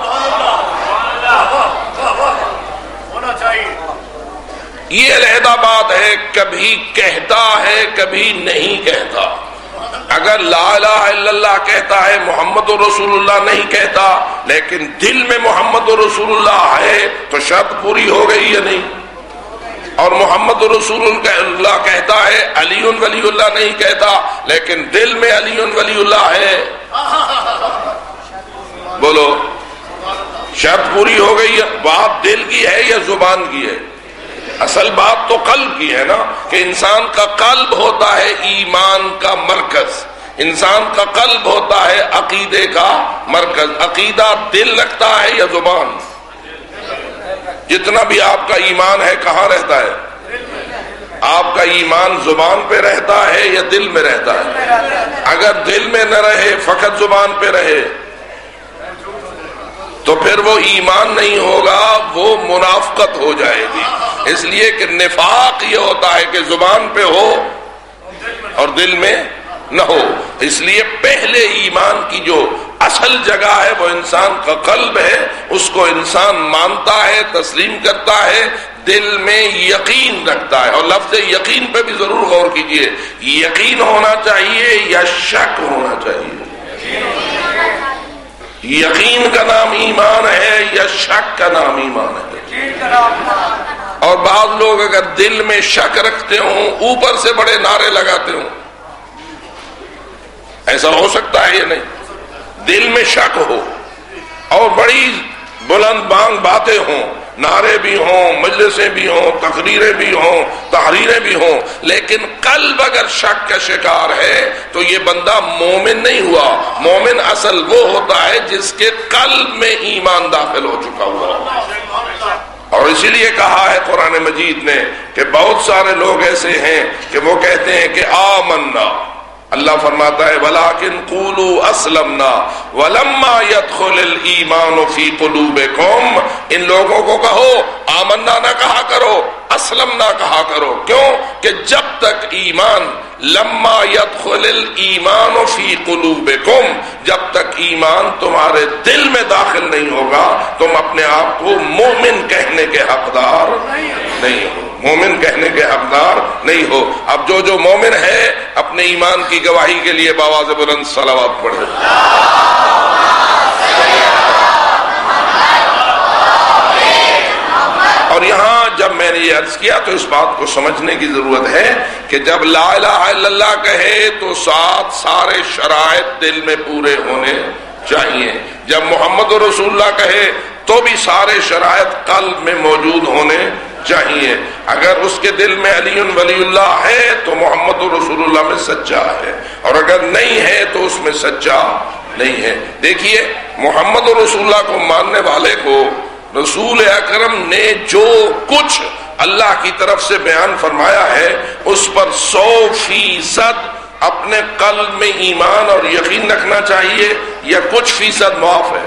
ہونا چاہیے. یہ علیحدہ بات ہے، کبھی کہتا ہے کبھی نہیں کہتا. اگر لا الہ الا اللہ کہتا ہے محمد رسول اللہ نہیں کہتا، لیکن دل میں محمد رسول اللہ ہے تو شرط پوری ہو گئی یا نہیں؟ اور محمد رسول اللہ کہتا ہے علی ولی اللہ نہیں کہتا، لیکن دل میں علی ولی اللہ ہے، بولو شرط پوری ہو گئی. بات دل کی ہے یا زبان کی ہے؟ اصل بات تو قلب کی ہے نا، کہ انسان کا قلب ہوتا ہے ایمان کا مرکز، انسان کا قلب ہوتا ہے عقیدے کا مرکز. عقیدہ دل رکھتا ہے یا زبان؟ جتنا بھی آپ کا ایمان ہے کہاں رہتا ہے؟ آپ کا ایمان زبان پہ رہتا ہے یا دل میں رہتا ہے؟ اگر دل میں نہ رہے فقط زبان پہ رہے تو پھر وہ ایمان نہیں ہوگا، وہ منافقت ہو جائے گی. اس لیے کہ نفاق یہ ہوتا ہے کہ زبان پہ ہو اور دل میں نہ ہو. اس لیے پہلے ایمان کی جو اصل جگہ ہے وہ انسان کا قلب ہے، اس کو انسان مانتا ہے، تسلیم کرتا ہے، دل میں یقین رکھتا ہے. اور لفظ یقین پہ بھی ضرور غور کیجئے، یقین ہونا چاہیے یا شک ہونا چاہیے؟ یقین کا نام ایمان ہے یا شک کا نام ایمان ہے؟ اور بعض لوگ اگر دل میں شک رکھتے ہوں اوپر سے بڑے نعرے لگاتے ہوں، ایسا ہو سکتا ہے یا نہیں؟ دل میں شک ہو اور بڑی بلند بانگ باتیں ہوں، نعرے بھی ہوں، مجلسیں بھی ہوں، تقریریں بھی ہوں، تحریریں بھی ہوں، لیکن قلب اگر شک کا شکار ہے تو یہ بندہ مومن نہیں ہوا. مومن اصل وہ ہوتا ہے جس کے قلب میں ایمان داخل ہو چکا ہوا. اور اسی لیے کہا ہے قرآن مجید نے کہ بہت سارے لوگ ایسے ہیں کہ وہ کہتے ہیں کہ آمنا، اللہ فرماتا ہے وَلَكِنْ قُولُوا أَسْلَمْنَا وَلَمَّا يَدْخُلِ الْإِيمَانُ فِي قُلُوبِكُمْ. ان لوگوں کو کہو آمنا نہ کہا کرو، اسلم نہ کہا کرو. کیوں؟ کہ جب تک ایمان لما يدخل الایمان فی قلوبکم، جب تک ایمان تمہارے دل میں داخل نہیں ہوگا تم اپنے آپ کو مومن کہنے کے حقدار نہیں ہو، مومن کہنے کے حقدار نہیں ہو. اب جو جو مومن ہے اپنے ایمان کی گواہی کے لیے بآواز بلند صلوات پڑھے. اور یہاں جب میں نے یہ عرض کیا تو اس بات کو سمجھنے کی ضرورت ہے کہ جب لا الہ الا اللہ کہے تو ساتھ سارے شرائط دل میں پورے ہونے چاہیے. جب محمد رسول اللہ کہے تو بھی سارے شرائط قلب میں موجود ہونے چاہیے. اگر اس کے دل میں علی ولی اللہ ہے تو محمد رسول اللہ میں سچا ہے، اور اگر نہیں ہے تو اس میں سچا نہیں ہے. دیکھیے محمد رسول اللہ کو ماننے والے کو رسول اکرم نے جو کچھ اللہ کی طرف سے بیان فرمایا ہے اس پر سو فیصد اپنے قلب میں ایمان اور یقین رکھنا چاہیے یا کچھ فیصد معاف ہے؟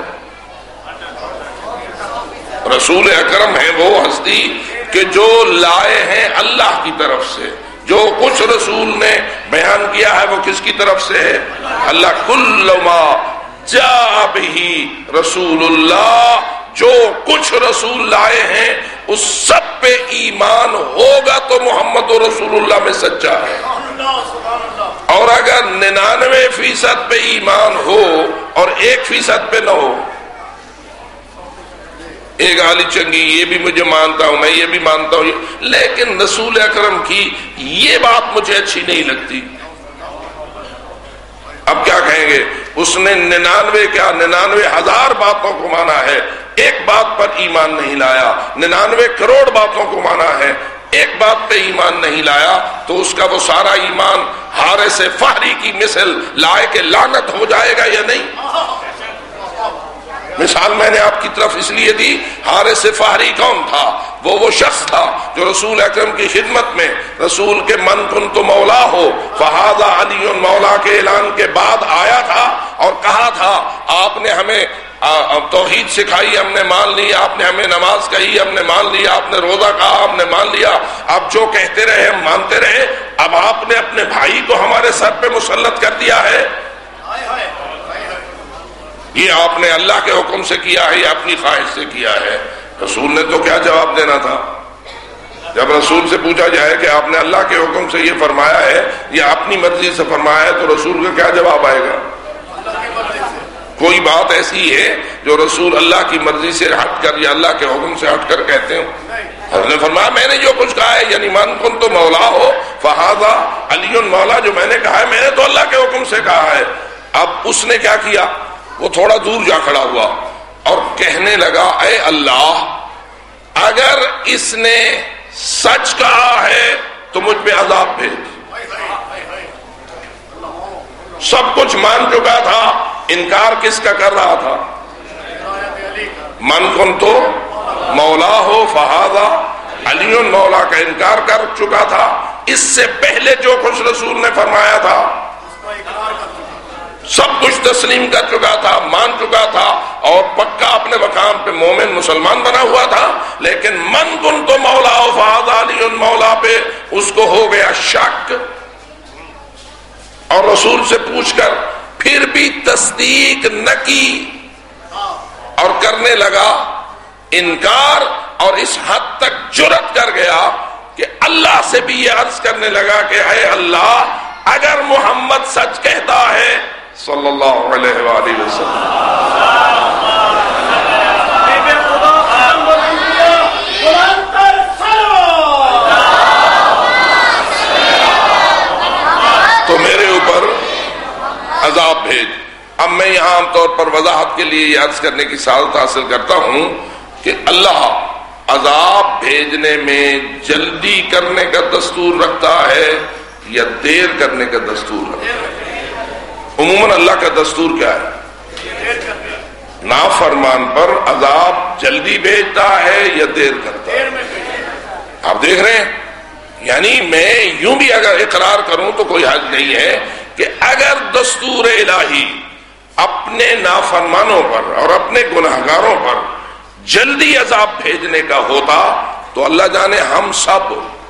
رسول اکرم ہے وہ ہستی کہ جو لائے ہیں اللہ کی طرف سے، جو کچھ رسول نے بیان کیا ہے وہ کس کی طرف سے ہے؟ اللہ. کل ما جاء بہ رسول اللہ، جو کچھ رسول لائے ہیں اس سب پہ ایمان ہوگا تو محمد رسول اللہ میں سچا ہے. اور اگر ننانوے فیصد پہ ایمان ہو اور ایک فیصد پہ نہ ہو، ایک عالی چنگی یہ بھی مجھے مانتا ہوں، میں یہ بھی مانتا ہوں، لیکن رسول اکرم کی یہ بات مجھے اچھی نہیں لگتی، اب کیا کہیں گے؟ اس نے ننانوے کیا ننانوے ہزار باتوں کو مانا ہے، ایک بات پر ایمان نہیں لایا. ننانوے کروڑ باتوں کو مانا ہے، ایک بات پہ ایمان نہیں لایا، تو اس کا وہ سارا ایمان حارث فہری کی مثل لائے کہ لعنت ہو جائے گا یا نہیں؟ مثال میں نے آپ کی طرف اس لیے دی، حارث فہری کون تھا؟ وہ وہ شخص تھا جو رسول اکرم کی خدمت میں رسول کے من کنت مولا ہو فہذا علی مولا کے اعلان کے بعد آیا تھا اور کہا تھا آپ نے ہمیں توحید سکھائی، ہم نے مان لی، آپ نے ہمیں نماز کہی، ہم نے مان لیا، آپ نے روزہ کہا، ہم نے مان لیا، آپ جو کہتے رہے ہم مانتے رہے، اب آپ نے اپنے بھائی کو ہمارے سر پہ مسلط کر دیا ہے، یہ آپ نے اللہ کے حکم سے کیا ہے یا اپنی خواہش سے کیا ہے؟ رسول نے تو کیا جواب دینا تھا؟ جب رسول سے پوچھا جائے کہ آپ نے اللہ کے حکم سے یہ فرمایا ہے یا اپنی مرضی سے فرمایا ہے، تو رسول کا کیا جواب آئے گا؟ کوئی بات ایسی ہے جو رسول اللہ کی مرضی سے ہٹ کر یا اللہ کے حکم سے ہٹ کر کہتے ہوں؟ حضرت نے فرمایا میں نے جو کچھ کہا ہے، یعنی من کن تو مولا ہو فہذا علی مولا، جو میں نے کہا ہے میں نے تو اللہ کے حکم سے کہا ہے۔ اب اس نے کیا کیا؟ وہ تھوڑا دور جا کھڑا ہوا اور کہنے لگا اے اللہ، اگر اس نے سچ کہا ہے تو مجھ پہ عذاب بھیج۔ سب کچھ مان چکا تھا، انکار کس کا کر رہا تھا؟ من کن تو مولا ہو فہذا علی مولا کا انکار کر چکا تھا۔ اس سے پہلے جو کچھ رسول نے فرمایا تھا سب کچھ تسلیم کر چکا تھا، مان چکا تھا، اور پکا اپنے مقام پہ مومن مسلمان بنا ہوا تھا، لیکن من کن تو مولا ہو فہذا علی مولا پہ اس کو ہو گیا شک، اور رسول سے پوچھ کر پھر بھی تصدیق نہ کی اور کرنے لگا انکار، اور اس حد تک جرأت کر گیا کہ اللہ سے بھی یہ عرض کرنے لگا کہ اے اللہ، اگر محمد سچ کہتا ہے صلی اللہ علیہ وآلہ وسلم، تو میرے اوپر عذاب بھیج۔ اب میں یہاں عام طور پر وضاحت کے لیے یہ عرض کرنے کی سعادت حاصل کرتا ہوں کہ اللہ عذاب بھیجنے میں جلدی کرنے کا دستور رکھتا ہے یا دیر کرنے کا دستور رکھتا ہے؟ عموماً اللہ کا دستور کیا ہے؟ نافرمان پر عذاب جلدی بھیجتا ہے یا دیر کرتا ہے؟ آپ دیکھ رہے ہیں، یعنی میں یوں بھی اگر اقرار کروں تو کوئی حرج نہیں ہے کہ اگر دستور الہی اپنے نافرمانوں پر اور اپنے گناہگاروں پر جلدی عذاب بھیجنے کا ہوتا تو اللہ جانے ہم سب،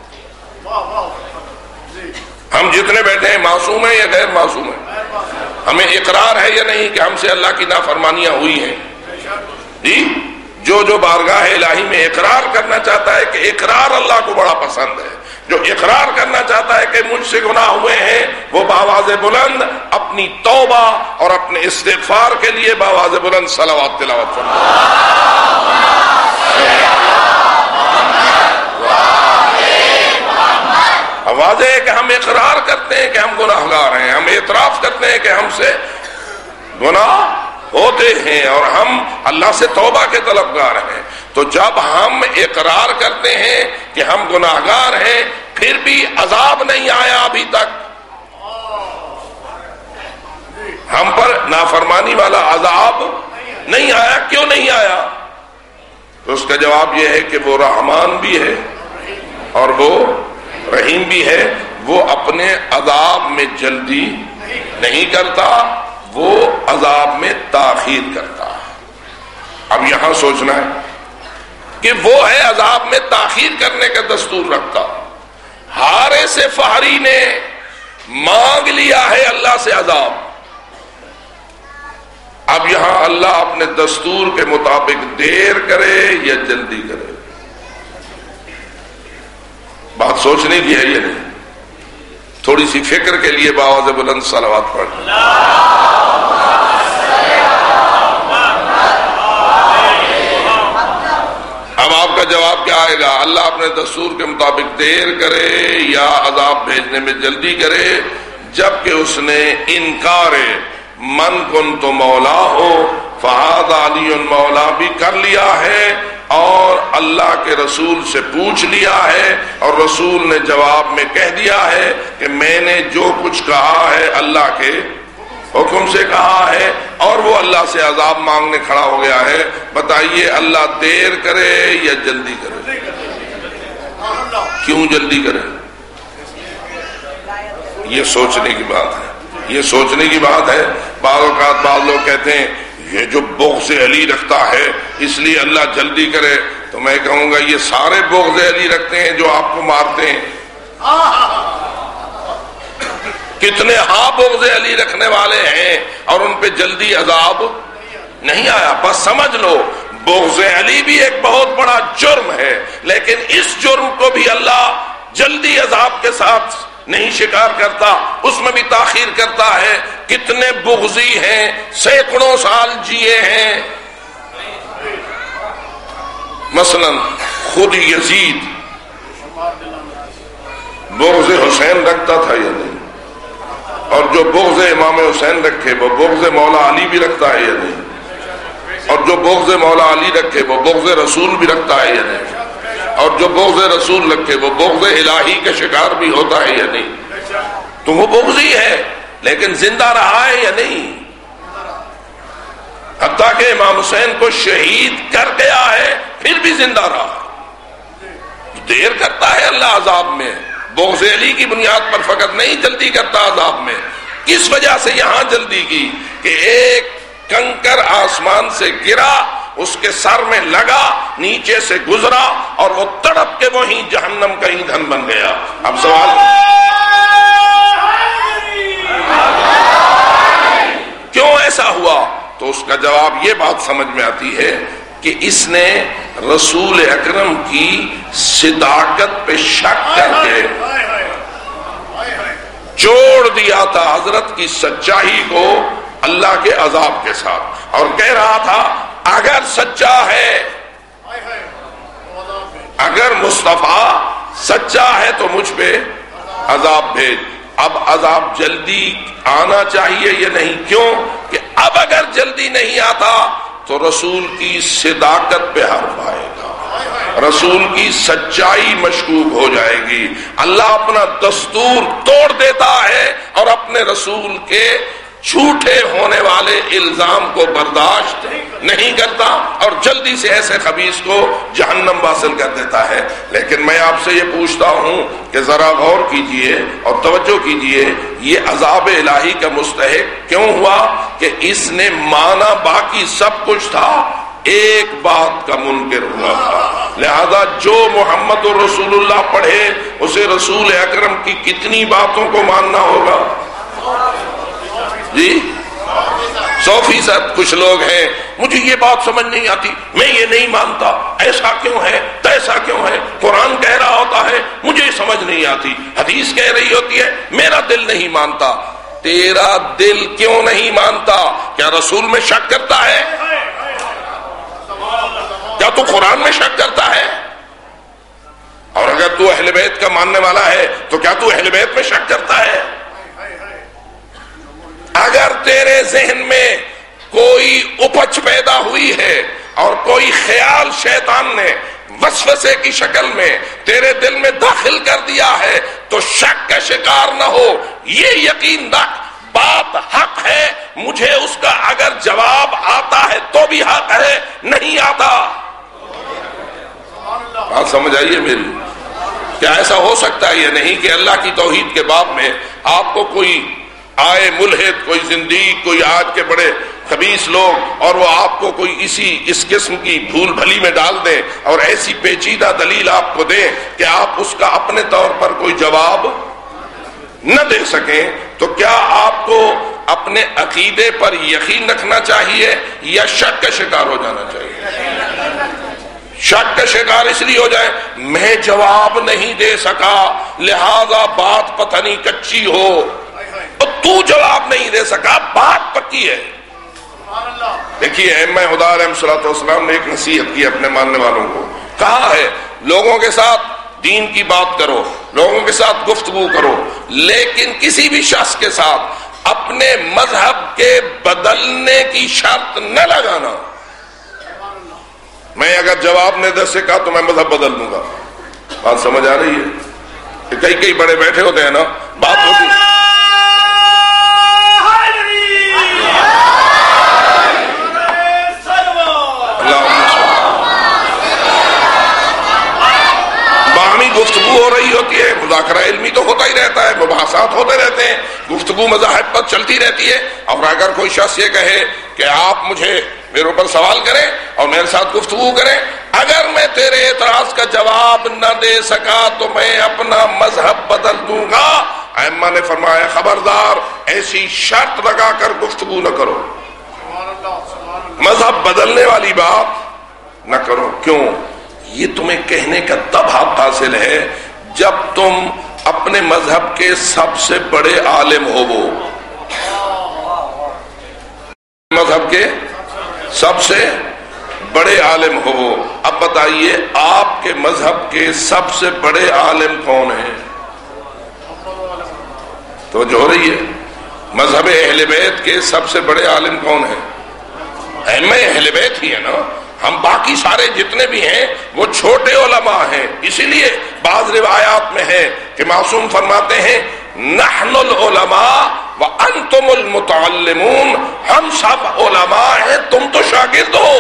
ہم جتنے بیٹھے ہیں معصوم ہیں یا غیر معصوم ہیں؟ ہمیں اقرار ہے یا نہیں کہ ہم سے اللہ کی نافرمانیاں ہوئی ہیں؟ جی، جو جو بارگاہ الہی میں اقرار کرنا چاہتا ہے کہ اقرار اللہ کو بڑا پسند ہے، جو اقرار کرنا چاہتا ہے کہ مجھ سے گناہ ہوئے ہیں، وہ بآواز بلند اپنی توبہ اور اپنے استغفار کے لیے بآواز بلند صلوات تلاوت فرمائے۔ واضح ہے کہ ہم اقرار کرتے ہیں کہ ہم گناہگار ہیں، ہم اعتراف کرتے ہیں کہ ہم سے گناہ ہوتے ہیں اور ہم اللہ سے توبہ کے طلبگار ہیں۔ تو جب ہم اقرار کرتے ہیں کہ ہم گناہگار ہیں پھر بھی عذاب نہیں آیا ابھی تک، ہم پر نافرمانی والا عذاب نہیں آیا، کیوں نہیں آیا؟ تو اس کا جواب یہ ہے کہ وہ رحمان بھی ہے اور وہ رحیم بھی ہے، وہ اپنے عذاب میں جلدی نہیں کرتا، وہ عذاب میں تاخیر کرتا ہے۔ اب یہاں سوچنا ہے کہ وہ ہے عذاب میں تاخیر کرنے کا دستور رکھتا۔ حارث فہری نے مانگ لیا ہے اللہ سے عذاب، اب یہاں اللہ اپنے دستور کے مطابق دیر کرے یا جلدی کرے؟ بات سوچنے کی ہے یہ نہیں، تھوڑی سی فکر کے لیے بآواز بلند صلوات پڑھ۔ اب آپ کا جواب کیا آئے گا؟ اللہ اپنے دستور کے مطابق دیر کرے یا عذاب بھیجنے میں جلدی کرے؟ جبکہ اس نے انکار من کن تو مولا ہو فہذا علی مولا بھی کر لیا ہے اور اللہ کے رسول سے پوچھ لیا ہے، اور رسول نے جواب میں کہہ دیا ہے کہ میں نے جو کچھ کہا ہے اللہ کے حکم سے کہا ہے، اور وہ اللہ سے عذاب مانگنے کھڑا ہو گیا ہے۔ بتائیے اللہ دیر کرے یا جلدی کرے؟ کیوں جلدی کرے؟ یہ سوچنے کی بات ہے، یہ سوچنے کی بات ہے۔ بعض اوقات بعض لوگ کہتے ہیں یہ جو بغض علی رکھتا ہے اس لیے اللہ جلدی کرے، تو میں کہوں گا یہ سارے بغض علی رکھتے ہیں جو آپ کو مارتے ہیں؟ کتنے ہاں بغض علی رکھنے والے ہیں اور ان پہ جلدی عذاب نہیں آیا؟ بس سمجھ لو بغض علی بھی ایک بہت بڑا جرم ہے، لیکن اس جرم کو بھی اللہ جلدی عذاب کے ساتھ نہیں شکار کرتا، اس میں بھی تاخیر کرتا ہے۔ کتنے بغضی ہیں، سینکڑوں سال جیے ہیں، مثلا خود یزید بغض حسین رکھتا تھا یا نہیں؟ اور جو بغض امام حسین رکھے وہ بغض مولا علی بھی رکھتا ہے یا نہیں؟ اور جو بغض مولا علی رکھے وہ بغض رسول بھی رکھتا ہے یا نہیں؟ اور جو بغض رسول رکھے وہ بغض الہی کا شکار بھی ہوتا ہے یا نہیں؟ تو وہ بغضی ہے لیکن زندہ رہا ہے یا نہیں؟ حتیٰ کہ امام حسین کو شہید کر گیا ہے پھر بھی زندہ رہا۔ دیر کرتا ہے اللہ عذاب میں، بغض علی کی بنیاد پر فقط نہیں جلدی کرتا عذاب میں۔ کس وجہ سے یہاں جلدی کی کہ ایک کنکر آسمان سے گرا، اس کے سر میں لگا، نیچے سے گزرا اور وہ تڑپ کے وہیں جہنم کا ایندھن بن گیا۔ اب سوال کیوں ایسا ہوا؟ تو اس کا جواب یہ بات سمجھ میں آتی ہے کہ اس نے رسول اکرم کی صداقت پہ شک کر کے جوڑ دیا تھا حضرت کی سچائی کو اللہ کے عذاب کے ساتھ، اور کہہ رہا تھا اگر سچا ہے، اگر مصطفیٰ سچا ہے تو مجھ پہ عذاب بھیج۔ اب عذاب جلدی آنا چاہیے یا نہیں؟ کیوں کہ اب اگر جلدی نہیں آتا تو رسول کی صداقت پہ حرف آئے گا، رسول کی سچائی مشکوک ہو جائے گی۔ اللہ اپنا دستور توڑ دیتا ہے اور اپنے رسول کے جھوٹے ہونے والے الزام کو برداشت نہیں کرتا اور جلدی سے ایسے خبیث کو جہنم واصل کر دیتا ہے۔ لیکن میں آپ سے یہ پوچھتا ہوں کہ ذرا غور کیجئے اور توجہ کیجئے، یہ عذاب الہی کا مستحق کیوں ہوا؟ کہ اس نے مانا باقی سب کچھ تھا، ایک بات کا منکر ہوا تھا۔ لہذا جو محمد رسول اللہ پڑھے اسے رسول اکرم کی کتنی باتوں کو ماننا ہوگا؟ جی سو فیصد۔ کچھ لوگ ہیں مجھے یہ بات سمجھ نہیں آتی، میں یہ نہیں مانتا، ایسا کیوں ہے تیسا کیوں ہے، قرآن کہہ رہا ہوتا ہے مجھے سمجھ نہیں آتی، حدیث کہہ رہی ہوتی ہے میرا دل نہیں مانتا۔ تیرا دل کیوں نہیں مانتا؟ کیا رسول میں شک کرتا ہے؟ کیا تو قرآن میں شک کرتا ہے؟ اور اگر تو اہل بیت کا ماننے والا ہے تو کیا تو اہل بیت میں شک کرتا ہے؟ اگر تیرے ذہن میں کوئی اپچ پیدا ہوئی ہے اور کوئی خیال شیطان نے وسوسے کی شکل میں تیرے دل میں داخل کر دیا ہے تو شک کا شکار نہ ہو، یہ یقین رکھ بات حق ہے، مجھے اس کا اگر جواب آتا ہے تو بھی حق ہے، نہیں آتا۔ بات سمجھ آئیے میری؟ کیا ایسا ہو سکتا ہے یا نہیں کہ اللہ کی توحید کے باب میں آپ کو کوئی آئے ملحد، کوئی زندیق، کوئی آج کے بڑے خبیث لوگ، اور وہ آپ کو کوئی اسی اس قسم کی بھول بھلی میں ڈال دیں اور ایسی پیچیدہ دلیل آپ کو دیں کہ آپ اس کا اپنے طور پر کوئی جواب نہ دے سکیں، تو کیا آپ کو اپنے عقیدے پر یقین رکھنا چاہیے یا شک کا شکار ہو جانا چاہیے؟ شک کا شکار اس لیے ہو جائے میں جواب نہیں دے سکا لہذا بات پتہ نہیں کچی ہو، تو جواب نہیں دے سکا بات پکی ہے۔ دیکھیے ائمہ خدا علیہ السلام نے ایک نصیحت کی اپنے ماننے والوں کو، کہا ہے لوگوں کے ساتھ دین کی بات کرو، لوگوں کے ساتھ گفتگو کرو، لیکن کسی بھی شخص کے ساتھ اپنے مذہب کے بدلنے کی شرط نہ لگانا۔ میں اگر جواب نہیں دے سکا تو میں مذہب بدل دوں گا۔ بات سمجھ آ رہی ہے کہ کئی کئی بڑے بیٹھے ہوتے ہیں نا، بات ہوتی باہمی گفتگو ہو رہی ہوتی ہے، مذاکرہ علمی تو ہوتا ہی رہتا ہے، مباحثات ہوتے رہتے ہیں، گفتگو مذاہب پر چلتی رہتی ہے، اور اگر کوئی شخص یہ کہے کہ آپ مجھے میرے اوپر سوال کریں اور میرے ساتھ گفتگو کریں، اگر میں تیرے اعتراض کا جواب نہ دے سکا تو میں اپنا مذہب بدل دوں گا۔ ائمہ نے فرمایا خبردار ایسی شرط لگا کر گفتگو نہ کرو، مذہب بدلنے والی بات نہ کرو۔ کیوں؟ یہ تمہیں کہنے کا تب حق حاصل ہے جب تم اپنے مذہب کے سب سے بڑے عالم ہو، وہ مذہب کے سب سے بڑے عالم ہو۔ اب بتائیے آپ کے مذہب کے سب سے بڑے عالم کون ہیں؟ توجہ ہو رہی ہے؟ مذہب اہل بیت کے سب سے بڑے عالم کون ہیں؟ ائمہ اہل بیت ہی ہے نا۔ ہم باقی سارے جتنے بھی ہیں وہ چھوٹے علماء ہیں۔ اسی لیے بعض روایات میں ہے کہ معصوم فرماتے ہیں نحن العلماء وانتم المتعلمون، ہم سب علماء ہیں، تم تو شاگرد ہو۔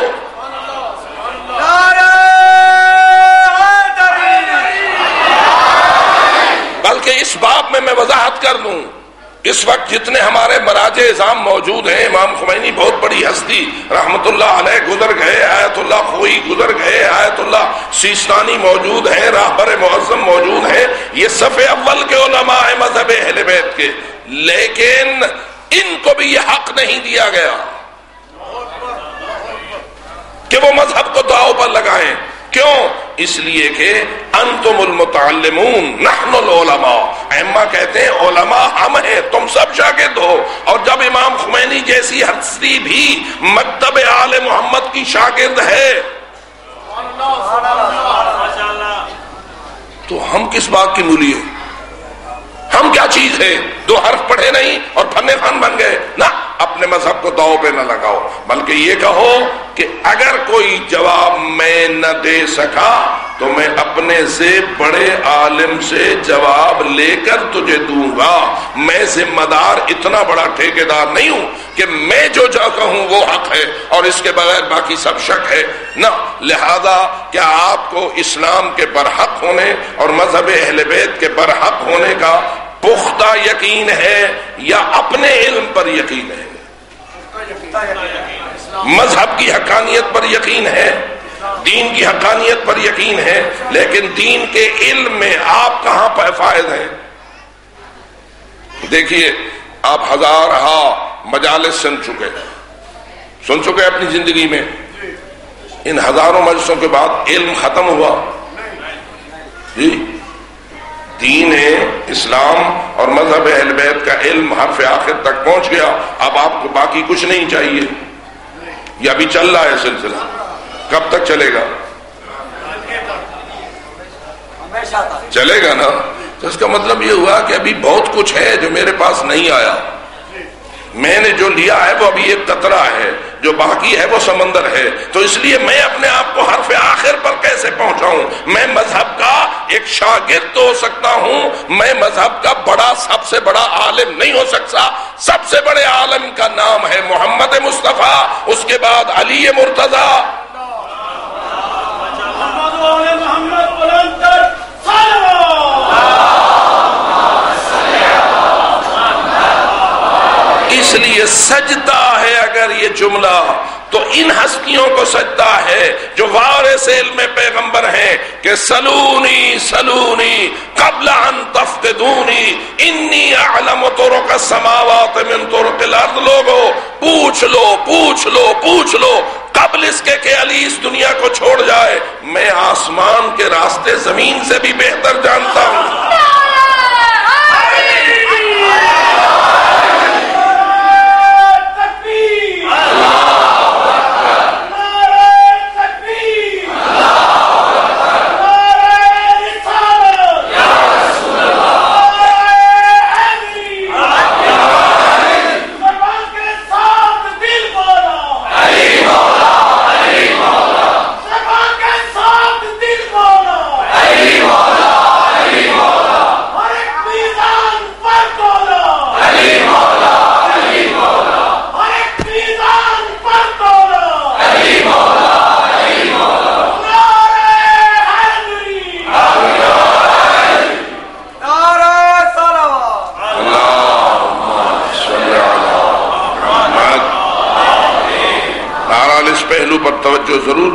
بلکہ اس باب میں میں وضاحت کر دوں، اس وقت جتنے ہمارے مراجع اعظام موجود ہیں، امام خمینی بہت بڑی ہستی رحمت اللہ علیہ گزر گئے، آیت اللہ خوئی گزر گئے، آیت اللہ سیستانی موجود ہیں، راہبر معظم موجود ہیں، یہ صف اول کے علماء ہیں مذہب اہل بیت کے، لیکن ان کو بھی یہ حق نہیں دیا گیا کہ وہ مذہب کو داؤ پر لگائیں۔ کیوں؟ اس لیے کہ انتم المتعلمون نحن العلماء، ائمہ کہتے ہیں علماء ہم ہیں، تم سب شاگرد ہو۔ اور جب امام خمینی جیسی ہستی بھی مکتب آل محمد کی شاگرد ہے تو ہم کس بات کی مولی ہیں؟ ہم کیا چیز ہے؟ دو حرف پڑھے نہیں اور فن خان بن گئے؟ نہ، اپنے مذہب کو داؤ پہ نہ لگاؤ، بلکہ یہ کہو کہ اگر کوئی جواب میں نہ دے سکا تو میں اپنے سے بڑے عالم سے جواب لے کر تجھے دوں گا۔ میں ذمہ دار اتنا بڑا ٹھیکیدار نہیں ہوں کہ میں جو جا کہوں وہ حق ہے اور اس کے بغیر باقی سب شک ہے، نہ۔ لہذا کیا آپ کو اسلام کے برحق ہونے اور مذہب اہل بیت کے برحق ہونے کا پختہ یقین ہے یا اپنے علم پر یقین ہے؟ مذہب کی حقانیت پر یقین ہے، دین کی حقانیت پر یقین ہے، لیکن دین کے علم میں آپ کہاں پہ فائد ہیں؟ دیکھیے، آپ ہزارہا مجالس سن چکے سن چکے اپنی زندگی میں، ان ہزاروں مجلسوں کے بعد علم ختم ہوا؟ جی، دین اسلام اور مذہب اہل بیت کا علم حرف آخر تک پہنچ گیا، اب آپ کو باقی کچھ نہیں چاہیے؟ یہ ابھی چل رہا ہے سلسلہ، کب تک چلے گا؟ چلے گا نا؟ تو اس کا مطلب یہ ہوا کہ ابھی بہت کچھ ہے جو میرے پاس نہیں آیا، میں نے جو لیا ہے وہ ابھی ایک قطرہ ہے، جو باقی ہے وہ سمندر ہے۔ تو اس لیے میں اپنے آپ کو حرف آخر پر کیسے پہنچاؤں؟ میں مذہب کا ایک شاگرد تو ہو سکتا ہوں، میں مذہب کا بڑا سب سے بڑا عالم نہیں ہو سکتا۔ سب سے بڑے عالم کا نام ہے محمد مصطفیٰ، اس کے بعد علی مرتضیٰ۔ اس لیے سجدہ ہے اگر یہ جملہ تو ان ہستیوں کو سجدہ ہے جو وارث علم پیغمبر ہیں کہ سلونی سلونی قبل ان تفتدونی انی اعلم طرق السماوات من طرق الارض۔ لوگو پوچھ لو پوچھ لو پوچھ لو قبل اس کے کہ علی اس دنیا کو چھوڑ جائے، میں آسمان کے راستے زمین سے بھی بہتر جانتا ہوں۔ علی مولا علی مولا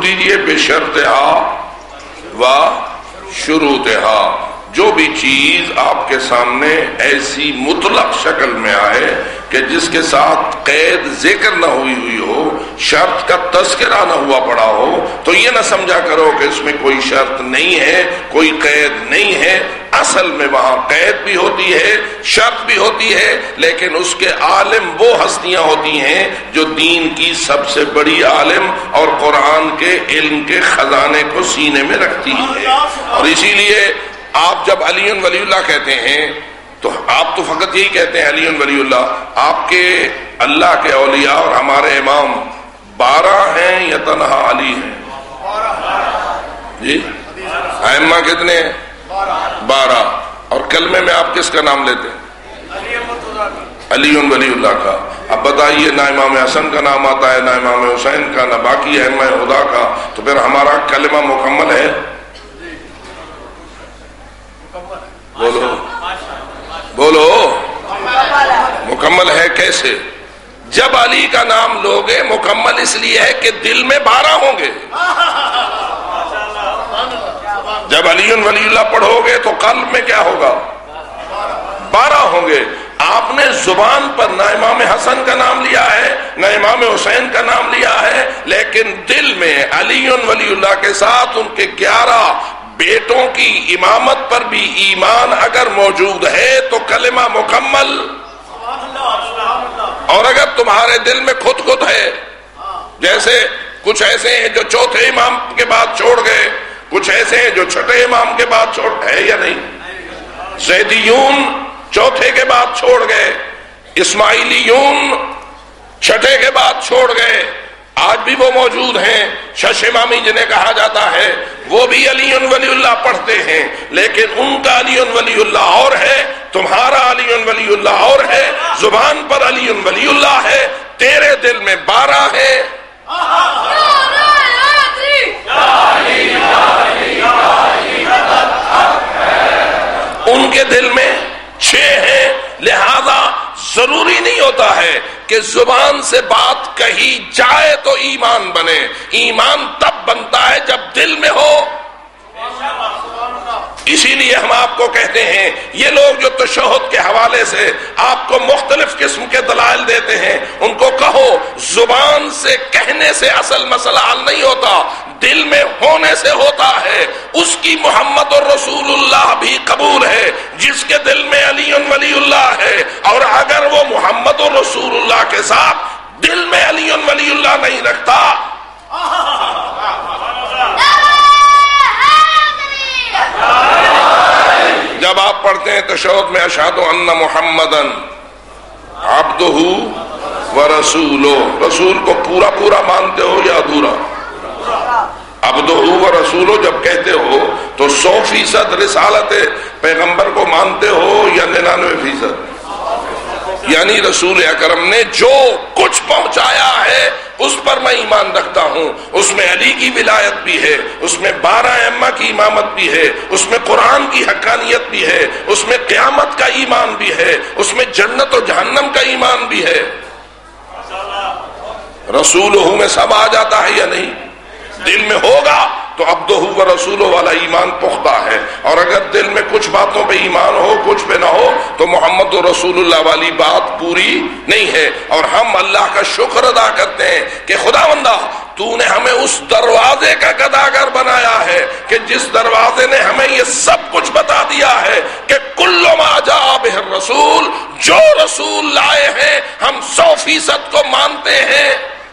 دیجئے بشرطہا و شروطہا، جو بھی چیز آپ کے سامنے ایسی مطلق شکل میں آئے کہ جس کے ساتھ قید ذکر نہ ہوئی ہوئی ہو، شرط کا تذکرہ نہ ہوا پڑا ہو، تو یہ نہ سمجھا کرو کہ اس میں کوئی شرط نہیں ہے، کوئی قید نہیں ہے۔ اصل میں وہاں قید بھی ہوتی ہے، شرط بھی ہوتی ہے، لیکن اس کے عالم وہ ہستیاں ہوتی ہیں جو دین کی سب سے بڑی عالم اور قرآن کے علم کے خزانے کو سینے میں رکھتی ہیں۔ اور اسی لیے آپ جب علی ولی اللہ کہتے ہیں تو آپ تو فقط یہی کہتے ہیں علی ولی اللہ، آپ کے اللہ کے اولیاء اور ہمارے امام بارہ ہیں یا تنہا علی ہیں؟ جی ائمہ کتنے ہیں؟ بارہ۔ اور کلمے میں آپ کس کا نام لیتے ہیں؟ علی ولی اللہ کا۔ اب بتائیے، نہ امام حسن کا نام آتا ہے، نہ امام حسین کا، نہ باقی ائمہ خدا کا، تو پھر ہمارا کلمہ مکمل ہے؟ بولو بولو مکمل ہے کیسے؟ جب علی کا نام لوگے مکمل اس لیے ہے کہ دل میں بارہ ہوں گے۔ جب علی ولی اللہ پڑھو گے تو قلب میں کیا ہوگا؟ بارہ ہوں گے۔ آپ نے زبان پر نہ امام حسن کا نام لیا ہے نہ امام حسین کا نام لیا ہے، لیکن دل میں علی ولی اللہ کے ساتھ ان کے گیارہ بیٹوں کی امامت پر بھی ایمان اگر موجود ہے تو کلمہ مکمل۔ اور اگر تمہارے دل میں خود خود ہے، جیسے کچھ ایسے ہیں جو چوتھے امام کے بعد چھوڑ گئے، کچھ ایسے ہیں جو چھٹے امام کے بعد چھوڑ ہے یا نہیں؟ زیدیون چوتھے کے بعد چھوڑ گئے، اسماعیلیون چھٹے کے بعد چھوڑ گئے، آج بھی وہ موجود ہیں۔ شش امامی جنہیں کہا جاتا ہے وہ بھی علی ولی اللہ پڑھتے ہیں، لیکن ان کا علی ولی اللہ اور ہے، تمہارا علی ولی اللہ اور ہے۔ زبان پر علی ولی اللہ ہے، تیرے دل میں بارہ ہے۔ ان کے دل میں چھ ہیں، لہذا ضروری نہیں ہوتا ہے کہ زبان سے بات کہی جائے تو ایمان بنے۔ ایمان تب بنتا ہے جب دل میں ہو۔ اسی لیے ہم آپ کو کہتے ہیں، یہ لوگ جو تشہد کے حوالے سے آپ کو مختلف قسم کے دلائل دیتے ہیں، ان کو کہو زبان سے کہنے سے اصل مسئلہ حل نہیں ہوتا، دل میں ہونے سے ہوتا ہے۔ اس کی محمد اور رسول اللہ بھی قبول ہے جس کے دل میں علی ولی اللہ ہے، اور اگر وہ محمد اور رسول اللہ کے ساتھ دل میں علی ولی اللہ نہیں رکھتا، جب آپ پڑھتے ہیں تشہد میں اشہد ان محمدن عبدہ و رسولہ، رسول کو پورا پورا مانتے ہو یا ادھورا؟ عبدہ و رسولہ جب کہتے ہو تو سو فیصد رسالت پیغمبر کو مانتے ہو یا ننانوے فیصد؟ یعنی رسول اکرم نے جو کچھ پہنچایا ہے اس پر میں ایمان رکھتا ہوں۔ اس میں علی کی ولایت بھی ہے، اس میں بارہ ائمہ کی امامت بھی ہے، اس میں قرآن کی حقانیت بھی ہے، اس میں قیامت کا ایمان بھی ہے، اس میں جنت و جہنم کا ایمان بھی ہے۔ رسولہ میں سب آ جاتا ہے یا نہیں؟ دل میں ہوگا تو عبدہ و رسولہ والا ایمان پختہ ہے، اور اگر دل میں کچھ باتوں پہ ایمان ہو کچھ پہ نہ ہو تو محمد و رسول اللہ والی بات پوری نہیں ہے۔ اور ہم اللہ کا شکر ادا کرتے ہیں کہ خداوندہ تو نے ہمیں اس دروازے کا گداگر بنایا ہے کہ جس دروازے نے ہمیں یہ سب کچھ بتا دیا ہے کہ کل ما جاء بہ الرسول، جو رسول لائے ہیں ہم سو فیصد کو مانتے ہیں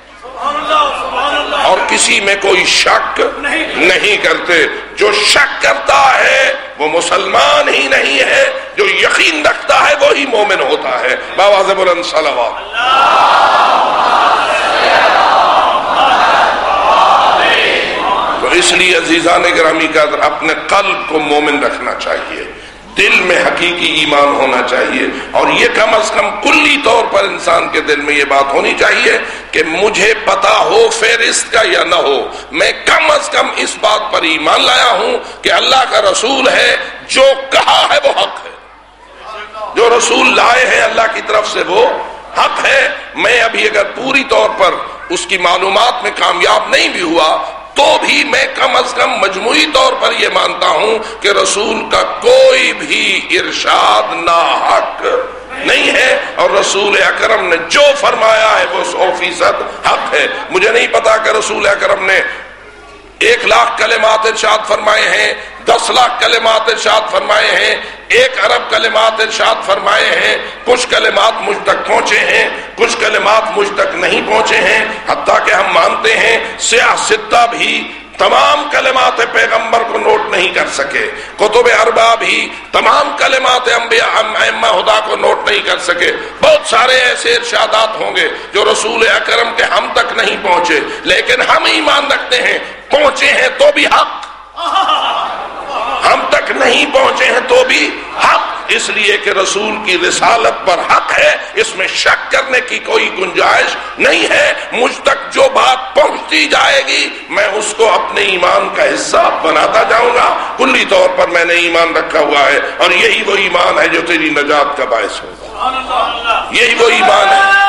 اور کسی میں کوئی شک نہیں کرتے۔ جو شک کرتا ہے وہ مسلمان ہی نہیں ہے، جو یقین رکھتا ہے وہی مومن ہوتا ہے۔ باواز بلند صلوات۔ تو اس لیے عزیزان گرامی کا اپنے قلب کو مومن رکھنا چاہیے، دل میں حقیقی ایمان ہونا چاہیے، اور یہ کم از کم کلی طور پر انسان کے دل میں یہ بات ہونی چاہیے کہ مجھے پتا ہو فہرست کا یا نہ ہو، میں کم از کم اس بات پر ایمان لایا ہوں کہ اللہ کا رسول ہے، جو کہا ہے وہ حق ہے، جو رسول لائے ہیں اللہ کی طرف سے وہ حق ہے۔ میں ابھی اگر پوری طور پر اس کی معلومات میں کامیاب نہیں بھی ہوا تو بھی میں کم از کم مجموعی طور پر یہ مانتا ہوں کہ رسول کا کوئی بھی ارشاد ناحق نہیں ہے، اور رسول اکرم نے جو فرمایا ہے وہ سو فیصد حق ہے۔ مجھے نہیں پتا کہ رسول اکرم نے ایک لاکھ کلمات ارشاد فرمائے ہیں، دس لاکھ کلمات ارشاد فرمائے ہیں، ایک ارب کلمات ارشاد فرمائے ہیں، کچھ کلمات مجھ تک پہنچے ہیں، کچھ کلمات مجھ تک نہیں پہنچے ہیں، حتیٰ کہ ہم مانتے ہیں سیاہ ستہ بھی تمام کلمات پیغمبر کو نوٹ نہیں کر سکے، کتب اربع بھی تمام کلمات انبیاء ائمہ ہدا کو نوٹ نہیں کر سکے۔ بہت سارے ایسے ارشادات ہوں گے جو رسول اکرم کے ہم تک نہیں پہنچے، لیکن ہم ایمان رکھتے ہیں پہنچے ہیں تو بھی حق، ہم تک نہیں پہنچے ہیں تو بھی حق، اس لیے کہ رسول کی رسالت پر حق ہے، اس میں شک کرنے کی کوئی گنجائش نہیں ہے۔ مجھ تک جو بات پہنچتی جائے گی میں اس کو اپنے ایمان کا حصہ بناتا جاؤں گا۔ کلی طور پر میں نے ایمان رکھا ہوا ہے، اور یہی وہ ایمان ہے جو تیری نجات کا باعث ہوگا، یہی وہ ایمان ہے۔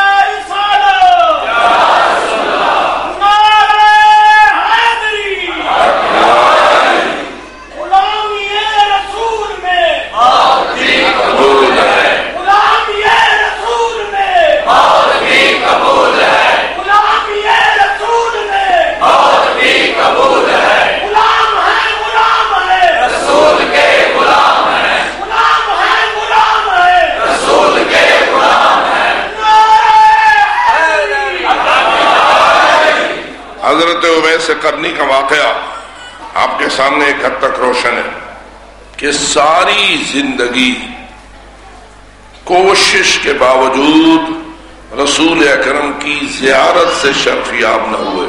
حضرت اویس قرنی کا واقعہ آپ کے سامنے ایک حد تک روشن ہے کہ ساری زندگی کوشش کے باوجود رسول اکرم کی زیارت سے شرف یاب نہ ہوئے۔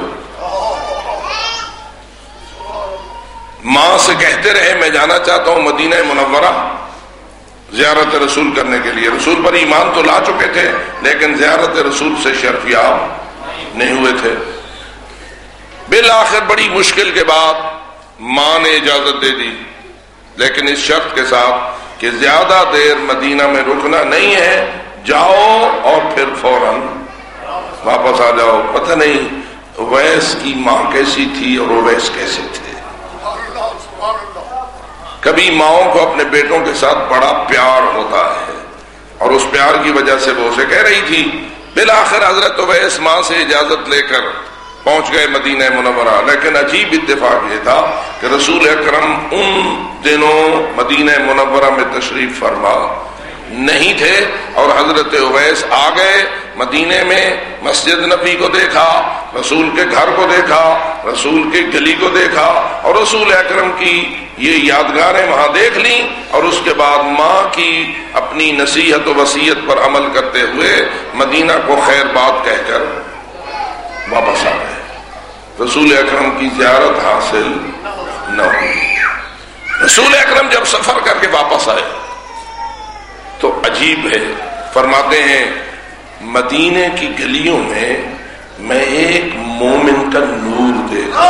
ماں سے کہتے رہے میں جانا چاہتا ہوں مدینہ منورہ زیارت رسول کرنے کے لیے، رسول پر ایمان تو لا چکے تھے لیکن زیارت رسول سے شرف یاب نہیں ہوئے تھے۔ بالآخر بڑی مشکل کے بعد ماں نے اجازت دے دی، لیکن اس شرط کے ساتھ کہ زیادہ دیر مدینہ میں رکنا نہیں ہے، جاؤ اور پھر فوراً واپس آ جاؤ۔ پتہ نہیں اویس کی ماں کیسی تھی اور اویس کیسے تھے۔ کبھی ماؤں کو اپنے بیٹوں کے ساتھ بڑا پیار ہوتا ہے، اور اس پیار کی وجہ سے وہ اسے کہہ رہی تھی۔ بالآخر حضرت اویس ماں سے اجازت لے کر پہنچ گئے مدینہ منورہ، لیکن عجیب اتفاق یہ تھا کہ رسول اکرم ان دنوں مدینہ منورہ میں تشریف فرما نہیں تھے، اور حضرت اویس آ گئے مدینے میں، مسجد نبی کو دیکھا، رسول کے گھر کو دیکھا، رسول کے گلی کو دیکھا، اور رسول اکرم کی یہ یادگاریں وہاں دیکھ لیں، اور اس کے بعد ماں کی اپنی نصیحت و وصیت پر عمل کرتے ہوئے مدینہ کو خیر بات کہہ کر واپس آ گئے۔ رسول اکرم کی زیارت حاصل نہ ہوئی۔ رسول اکرم جب سفر کر کے واپس آئے تو عجیب ہے، فرماتے ہیں مدینے کی گلیوں میں میں ایک مومن کا نور دیکھا۔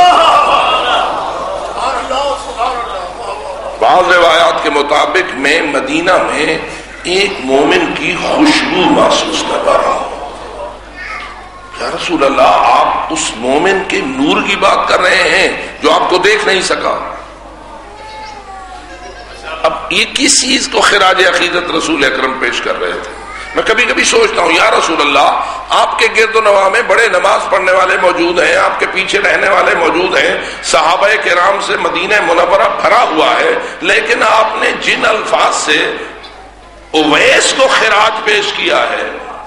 بعض روایات کے مطابق میں مدینہ میں ایک مومن کی خوشبو محسوس کر رہا ہوں۔ یا رسول اللہ، آپ اس مومن کے نور کی بات کر رہے ہیں جو آپ کو دیکھ نہیں سکا۔ اب یہ کس چیز کو خراج عقیدت رسول اکرم پیش کر رہے تھے؟ میں کبھی کبھی سوچتا ہوں یا رسول اللہ، آپ کے گرد و نواح میں بڑے نماز پڑھنے والے موجود ہیں، آپ کے پیچھے رہنے والے موجود ہیں، صحابہ کرام سے مدینہ منورہ بھرا ہوا ہے، لیکن آپ نے جن الفاظ سے اویس کو خراج پیش کیا ہے،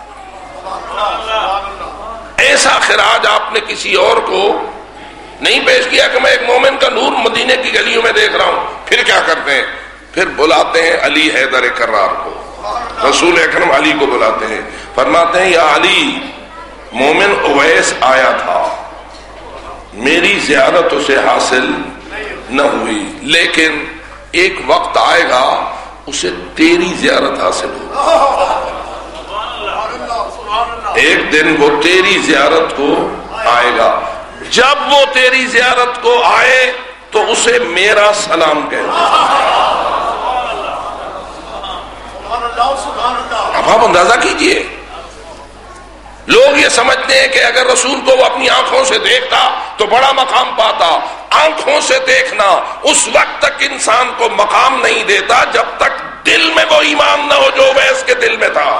ایسا خراج آپ نے کسی اور کو نہیں پیش کیا کہ میں ایک مومن کا نور مدینے کی گلیوں میں دیکھ رہا ہوں۔ پھر کیا کرتے ہیں؟ پھر بلاتے ہیں علی حیدر کرار کو، رسول اکرم علی کو بلاتے ہیں، فرماتے ہیں یا علی، مومن اویس آیا تھا، میری زیارت اسے حاصل نہ ہوئی، لیکن ایک وقت آئے گا اسے تیری زیارت حاصل ہوگی، ایک دن وہ تیری زیارت کو آئے گا، جب وہ تیری زیارت کو آئے تو اسے میرا سلام کہنا۔ اب آپ اندازہ کیجئے، لوگ یہ سمجھتے ہیں کہ اگر رسول کو وہ اپنی آنکھوں سے دیکھتا تو بڑا مقام پاتا. آنکھوں سے دیکھنا اس وقت تک انسان کو مقام نہیں دیتا جب تک دل میں وہ ایمان نہ ہو جو اویس کے دل میں تھا.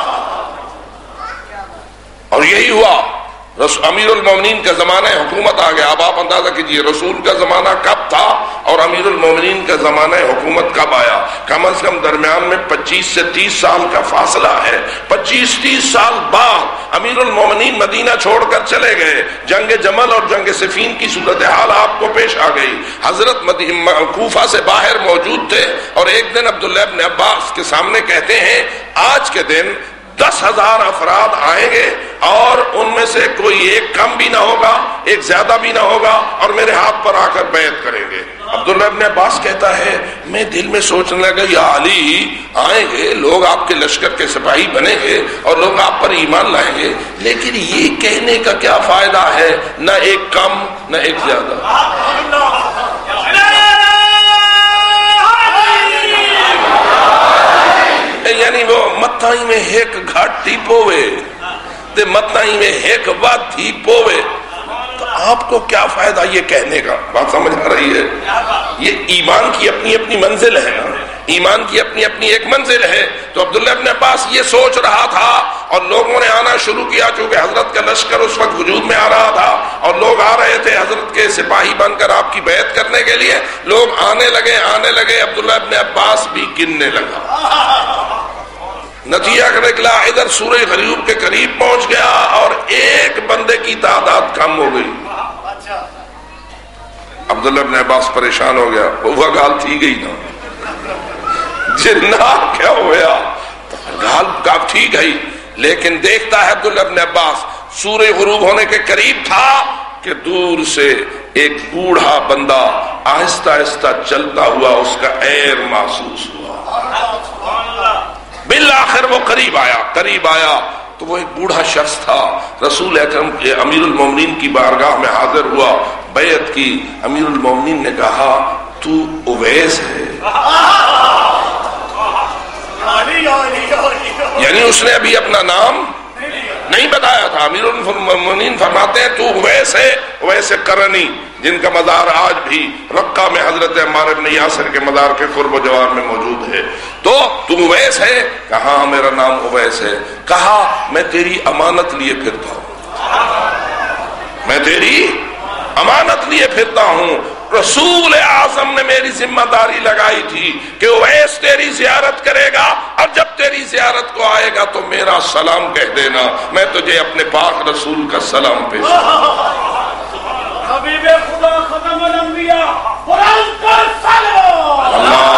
اور یہی ہوا. امیر المومنین کا زمانہ حکومت آ گیا. اب آپ اندازہ کیجئے رسول کا زمانہ کب تھا اور امیر المومنین کا زمانہ حکومت کب آیا. کم از کم درمیان میں پچیس سے تیس سال کا فاصلہ ہے. پچیس تیس سال بعد امیر المومنین مدینہ چھوڑ کر چلے گئے. جنگ جمل اور جنگ صفین کی صورتحال آپ کو پیش آ گئی. حضرت کوفہ سے باہر موجود تھے اور ایک دن عبداللہ ابن عباس کے سامنے کہتے ہیں آج کے دن دس ہزار افراد آئیں گے اور ان میں سے کوئی ایک کم بھی نہ ہوگا ایک زیادہ بھی نہ ہوگا اور میرے ہاتھ پر آ کر بیعت کریں گے. عبداللہ ابن عباس کہتا ہے میں دل میں سوچنے لگا یا علی آئیں گے لوگ آپ کے لشکر کے سپاہی بنیں گے اور لوگ آپ پر ایمان لائیں گے لیکن یہ کہنے کا کیا فائدہ ہے نہ ایک کم نہ ایک زیادہ. یعنی وہ متائی میں ایک گھاٹی پوے تے متائی میں ایک وادی پوے. تو آپ کو کیا فائدہ یہ کہنے کا. بات سمجھ آ رہی ہے. یہ ایمان کی اپنی اپنی منزل ہے نا. ایمان کی اپنی اپنی ایک منزل ہے. تو عبداللہ ابن عباس یہ سوچ رہا تھا اور لوگوں نے آنا شروع کیا چونکہ حضرت کا لشکر اس وقت وجود میں آ رہا تھا اور لوگ آ رہے تھے حضرت کے سپاہی بن کر آپ کی بیعت کرنے کے لیے. لوگ آنے لگے آنے لگے عبداللہ ابن عباس بھی گننے لگا. نتیجہ نکلا ادھر سورہ غریب کے قریب پہنچ گیا اور ایک بندے کی تعداد کم ہو گئی. عبداللہ ابن عباس پریشان ہو گیا. وہ گال تھی گئی نا جنا کیا ہوا گال کا تھی گئی. لیکن دیکھتا ہے عبداللہ ابن عباس سورہ غروب ہونے کے قریب تھا کہ دور سے ایک بوڑھا بندہ آہستہ آہستہ چلتا ہوا اس کا عیر محسوس ہوا. بالآخر وہ قریب آیا. قریب آیا تو وہ ایک بوڑھا شخص تھا. رسول اکرم امیر المومنین کی بارگاہ میں حاضر ہوا بیعت کی. امیر المومنین نے کہا تو اویس ہے. یعنی اس نے ابھی اپنا نام نہیں بتایا تھا. امیر المومنین فرماتے ہیں تو اویس ہے. اویس قرنی جن کا مزار آج بھی رقہ میں حضرت عمار ابن یاسر کے مزار کے قرب و جوار میں موجود ہے. تو تو اویس ہے. کہا میرا نام اویس ہے. کہا میں تیری امانت لیے پھرتا ہوں. میں تیری امانت لیے پھرتا ہوں. رسول اعظم نے میری ذمہ داری لگائی تھی کہ اویس تیری زیارت کرے گا اور جب تیری زیارت کو آئے گا تو میرا سلام کہہ دینا. میں تجھے اپنے پاک رسول کا سلام پیش حبیب خدا ختم الانبیاء قرآن کا سلام.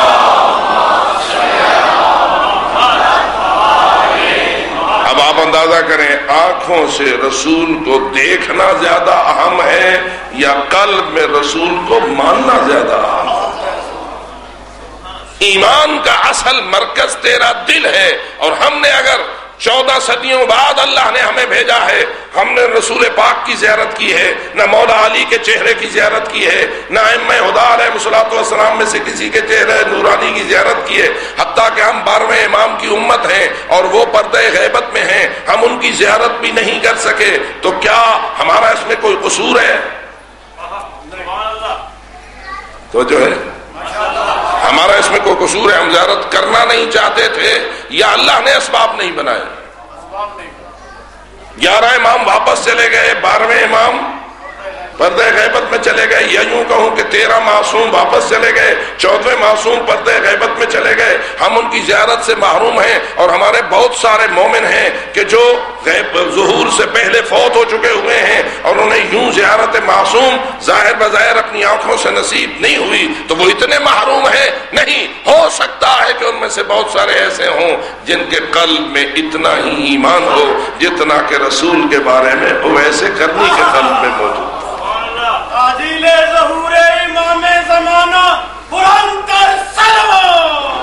اب آپ اندازہ کریں آنکھوں سے رسول کو دیکھنا زیادہ اہم ہے یا قلب میں رسول کو ماننا زیادہ اہم ہے. ایمان کا اصل مرکز تیرا دل ہے اور ہم نے اگر چودہ صدیوں بعد اللہ نے ہمیں بھیجا ہے ہم نے رسول پاک کی زیارت کی ہے نہ مولا علی کے چہرے کی زیارت کی ہے نہ ائمہ ہدی علیہ الصلوۃ والسلام میں سے کسی کے چہرے نورانی کی زیارت کی ہے. حتیٰ کہ ہم بارہویں امام کی امت ہیں اور وہ پردہ غیبت میں ہیں ہم ان کی زیارت بھی نہیں کر سکے. تو کیا ہمارا اس میں کوئی قصور ہے؟ تو جو ہے ہمارا اس میں کوئی قصور ہے. ہم زیارت کرنا نہیں چاہتے تھے یا اللہ نے اسباب نہیں بنائے. گیارہ امام واپس چلے گئے بارہویں امام پردہ غیبت میں چلے گئے یا یوں کہوں کہ تیرہ معصوم واپس چلے گئے چودھویں معصوم پردہ غیبت میں چلے گئے. ہم ان کی زیارت سے محروم ہیں اور ہمارے بہت سارے مومن ہیں کہ جو غیب ظہور سے پہلے فوت ہو چکے ہوئے ہیں اور انہیں یوں زیارت معصوم ظاہر بظاہر اپنی آنکھوں سے نصیب نہیں ہوئی تو وہ اتنے محروم ہیں. نہیں ہو سکتا ہے کہ ان میں سے بہت سارے ایسے ہوں جن کے قلب میں اتنا ہی ایمان ہو جتنا کہ رسول کے بارے میں ویسے کرنی کے قلب میں موجود. عادل ظہور امام زمانہ قرآن کا سلام.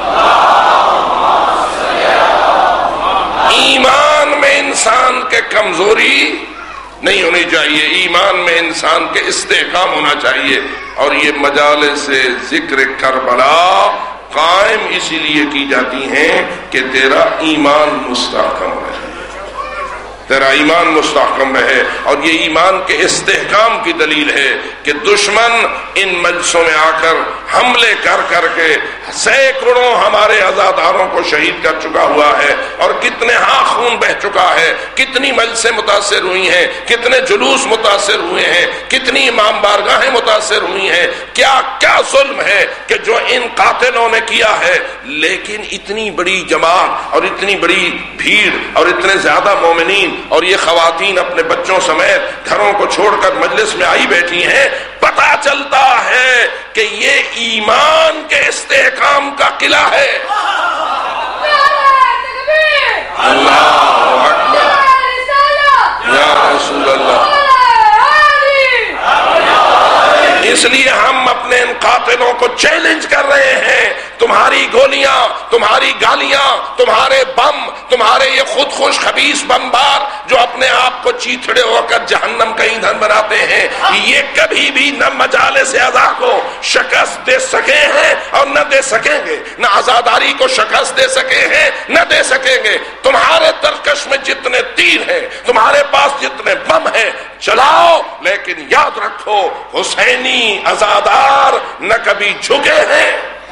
ایمان میں انسان کے کمزوری نہیں ہونی چاہیے. ایمان میں انسان کے استحکام ہونا چاہیے. اور یہ مجالس ذکر کربلا قائم اسی لیے کی جاتی ہیں کہ تیرا ایمان مستحکم ہے تیرا ایمان مستحکم رہے. اور یہ ایمان کے استحکام کی دلیل ہے کہ دشمن ان مجلسوں میں آ کر حملے کر کر کے سینکڑوں ہمارے عزاداروں کو شہید کر چکا ہوا ہے، اور کتنے ہاں خون بہ چکا ہے، کتنی مجلسیں متاثر ہوئی ہیں، کتنے جلوس متاثر ہوئے ہیں، کتنی امام بارگاہیں متاثر ہوئی ہیں. کیا کیا ظلم ہے کہ جو ان قاتلوں نے کیا ہے. لیکن اتنی بڑی جماعت اور اتنی بڑی بھیڑ اور اتنے زیادہ مومنین اور یہ خواتین اپنے بچوں سمیت گھروں کو چھوڑ کر مجلس میں آئی بیٹھی ہیں. پتہ چلتا ہے کہ یہ ایمان کے استحکام کا قلعہ ہے. اللہ اکبر یا رسول اللہ. اس لیے ہم اپنے ان قاتلوں کو چیلنج کر رہے ہیں. تمہاری گولیاں، تمہاری گالیاں، تمہارے بم، تمہارے یہ خود خوش خبیث بمبار جو اپنے آپ کو چیتڑے ہو کر جہنم کا ایندھن بناتے ہیں، یہ کبھی بھی نہ مجالس اعضا کو شکست دے سکے ہیں اور نہ دے سکیں گے، نہ آزاداری کو شکست دے سکے ہیں نہ دے سکیں گے. تمہارے ترکش میں جتنے تیر ہیں، تمہارے پاس جتنے بم ہیں، چلاؤ، لیکن یاد رکھو حسینی عزادار نہ کبھی جھکے ہیں.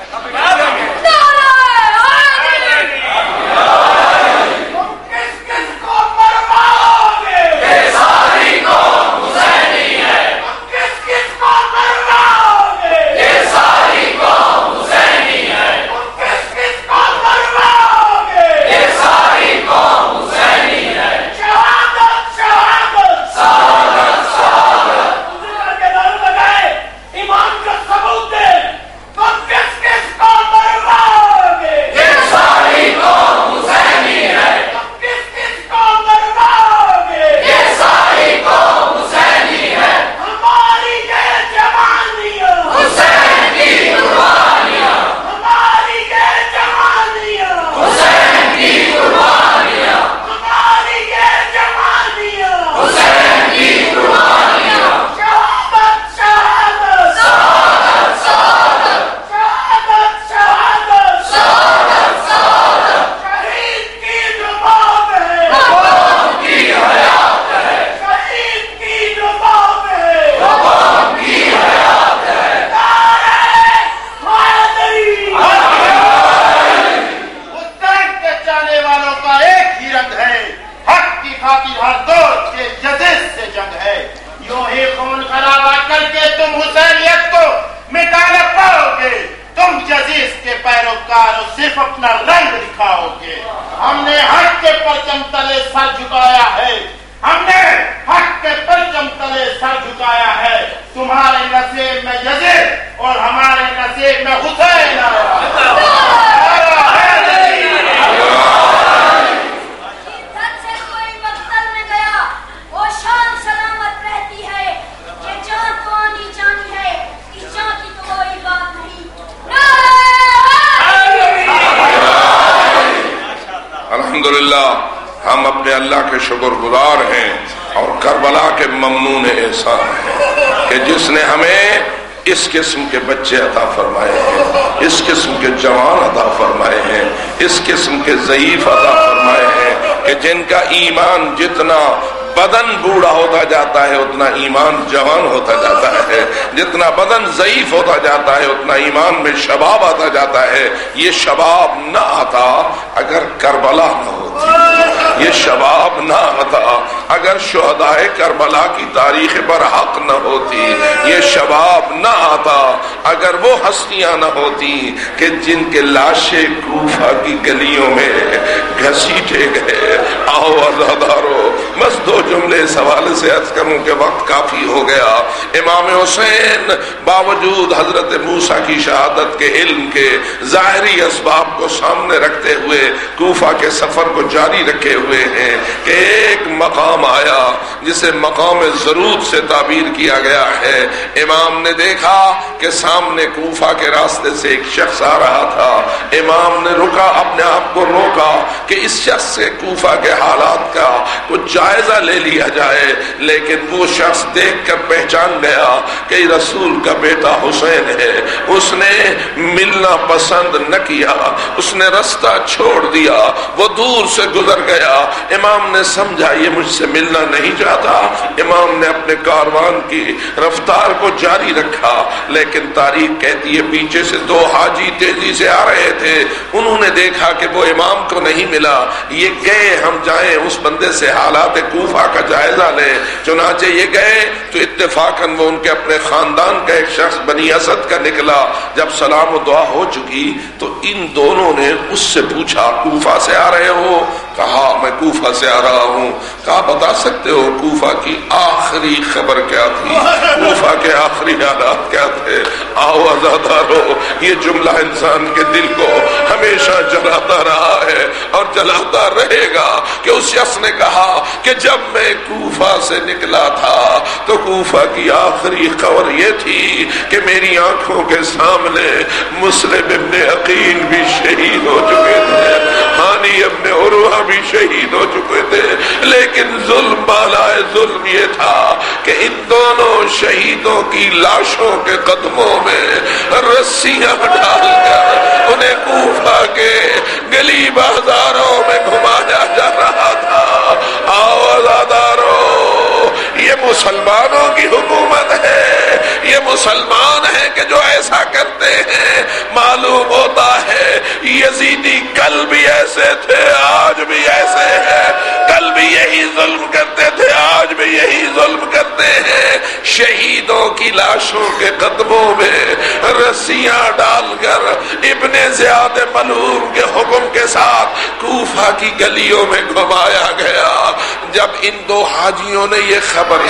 ہم اپنے اللہ کے شکر گزار ہیں اور کربلا کے ممنون احسان ہیں کہ جس نے ہمیں اس قسم کے بچے عطا فرمائے ہیں، اس قسم کے جوان عطا فرمائے ہیں، اس قسم کے ضعیف عطا فرمائے ہیں کہ جن کا ایمان جتنا بدن بوڑھا ہوتا جاتا ہے اتنا ایمان جوان ہوتا جاتا ہے، جتنا بدن ضعیف ہوتا جاتا ہے اتنا ایمان میں شباب آتا جاتا ہے. یہ شباب نہ آتا اگر کربلا نہ ہوتی، یہ شباب نہ آتا اگر شہدائے کربلا کی تاریخ پر حق نہ ہوتی، یہ شباب نہ آتا اگر وہ ہستیاں نہ ہوتی کہ جن کے لاشیں کوفہ کی گلیوں میں گھسیٹے گئے. آؤ عزادارو، بس دو جملے اس حوالے سے عرض کروں کہ وقت کافی ہو گیا. امام حسین باوجود حضرت موسیٰ کی شہادت کے علم کے ظاہری اسباب کو سامنے رکھتے ہوئے کوفہ کے سفر کو جاری رکھے ہوئے ہیں کہ ایک مقام مقام آیا جسے مقام ضرورت سے تعبیر کیا گیا ہے. امام نے دیکھا کہ سامنے کوفہ کے راستے سے ایک شخص آ رہا تھا. امام نے رکا، اپنے آپ کو روکا کہ اس شخص سے کوفہ کے حالات کا کچھ جائزہ لے لیا جائے. لیکن وہ شخص دیکھ کر پہچان گیا کہ رسول کا بیٹا حسین ہے. اس نے ملنا پسند نہ کیا، اس نے رستہ چھوڑ دیا، وہ دور سے گزر گیا. امام نے سمجھا یہ مجھ سے ملنا نہیں چاہتا. امام نے اپنے کاروان کی رفتار کو جاری رکھا. لیکن تاریخ کہتی ہے پیچھے سے دو حاجی تیزی سے آ رہے تھے. انہوں نے دیکھا کہ وہ امام کو نہیں ملا. یہ گئے ہم جائیں اس بندے سے حالات کوفہ کا جائزہ لیں. چنانچہ یہ گئے تو اتفاقاً وہ ان کے اپنے خاندان کا ایک شخص بنی اسد کا نکلا. جب سلام و دعا ہو چکی تو ان دونوں نے اس سے پوچھا کوفہ سے آ رہے ہو؟ کہا میں کوفہ سے آ رہا ہوں. کہا بتا سکتے ہو کوفہ کی آخری خبر کیا تھی؟ کوفہ کے آخری حالات کیا تھے؟ آؤ عزادارو، یہ جملہ انسان کے دل کو ہمیشہ جلاتا رہا ہے اور جلاتا رہے گا کہ اس شخص نے کہا کہ جب میں کوفہ سے نکلا تھا تو کوفہ کی آخری خبر یہ تھی کہ میری آنکھوں کے سامنے مسلم ابن عقیل بھی شہید ہو چکے تھے، ہانی ابن عروہ بھی شہید ہو چکے تھے. لیکن ظلم بالائے ظلم یہ تھا کہ ان دونوں شہیدوں کی لاشوں کے قدموں میں رسیاں ڈال کر انہیں کوفہ کے گلی بازاروں میں گھمایا جا رہا تھا. آؤ عزادارو، یہ مسلمانوں کی حکومت ہے، یہ مسلمان ہیں کہ جو ایسا کرتے ہیں. معلوم ہوتا ہے یزیدی کل بھی ایسے تھے، آج بھی ایسے ہیں. کل بھی یہی ظلم کرتے تھے، آج بھی یہی ظلم کرتے ہیں. شہیدوں کی لاشوں کے قدموں میں رسیاں ڈال کر ابن زیاد ملعون کے حکم کے ساتھ کوفہ کی گلیوں میں گھمایا گیا. جب ان دو حاجیوں نے یہ خبر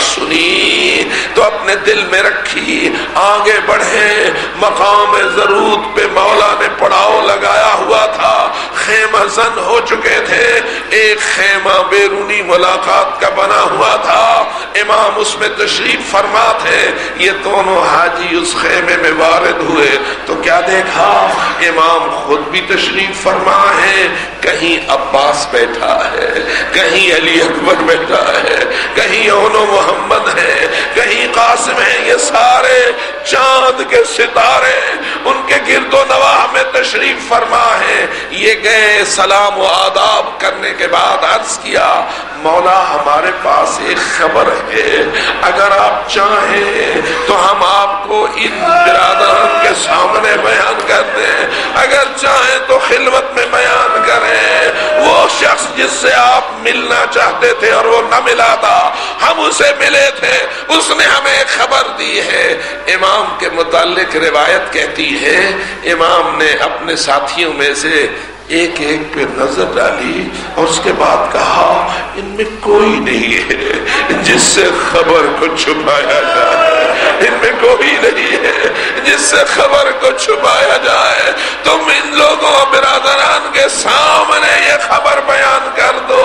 سنی تو اپنے دل میں رکھی، آگے بڑھے. مقام ضرورت پہ مولا نے پڑاؤ لگایا ہوا تھا، خیمہ زن ہو چکے تھے. ایک خیمہ بیرونی ملاقات کا بنا ہوا تھا، امام اس میں تشریف فرما تھے. یہ دونوں حاجی اس خیمے میں وارد ہوئے تو کیا دیکھا؟ امام خود بھی تشریف فرما ہے، کہیں عباس بیٹھا ہے، کہیں علی اکبر بیٹھا ہے، کہیں اونو محمد ہے، کہیں قاسم ہے. یہ سارے چاند کے ستارے ان کے گرد و نواح میں تشریف فرما ہے. یہ گئے سلام و آداب کرنے کے بعد عرض کیا مولا ہمارے پاس ایک خبر ہے، اگر آپ چاہیں تو ہم آپ کو ان برادران کے سامنے بیان کر دیں، اگر چاہیں تو خلوت میں بیان کریں. وہ شخص جس سے آپ ملنا چاہتے تھے اور وہ نہ ملا تھا، ہم اسے ملے تھے، اس نے ہمیں خبر دی ہے. امام کے متعلق روایت کہتی ہے امام نے اپنے ساتھیوں میں سے ایک ایک پہ نظر ڈالی اور اس کے بعد کہا ان میں کوئی نہیں ہے جس سے خبر کو چھپایا جائے، ان میں کوئی نہیں ہے جس سے خبر کو چھپایا جائے. تم ان لوگوں برادران کے سامنے یہ خبر بیان کر دو.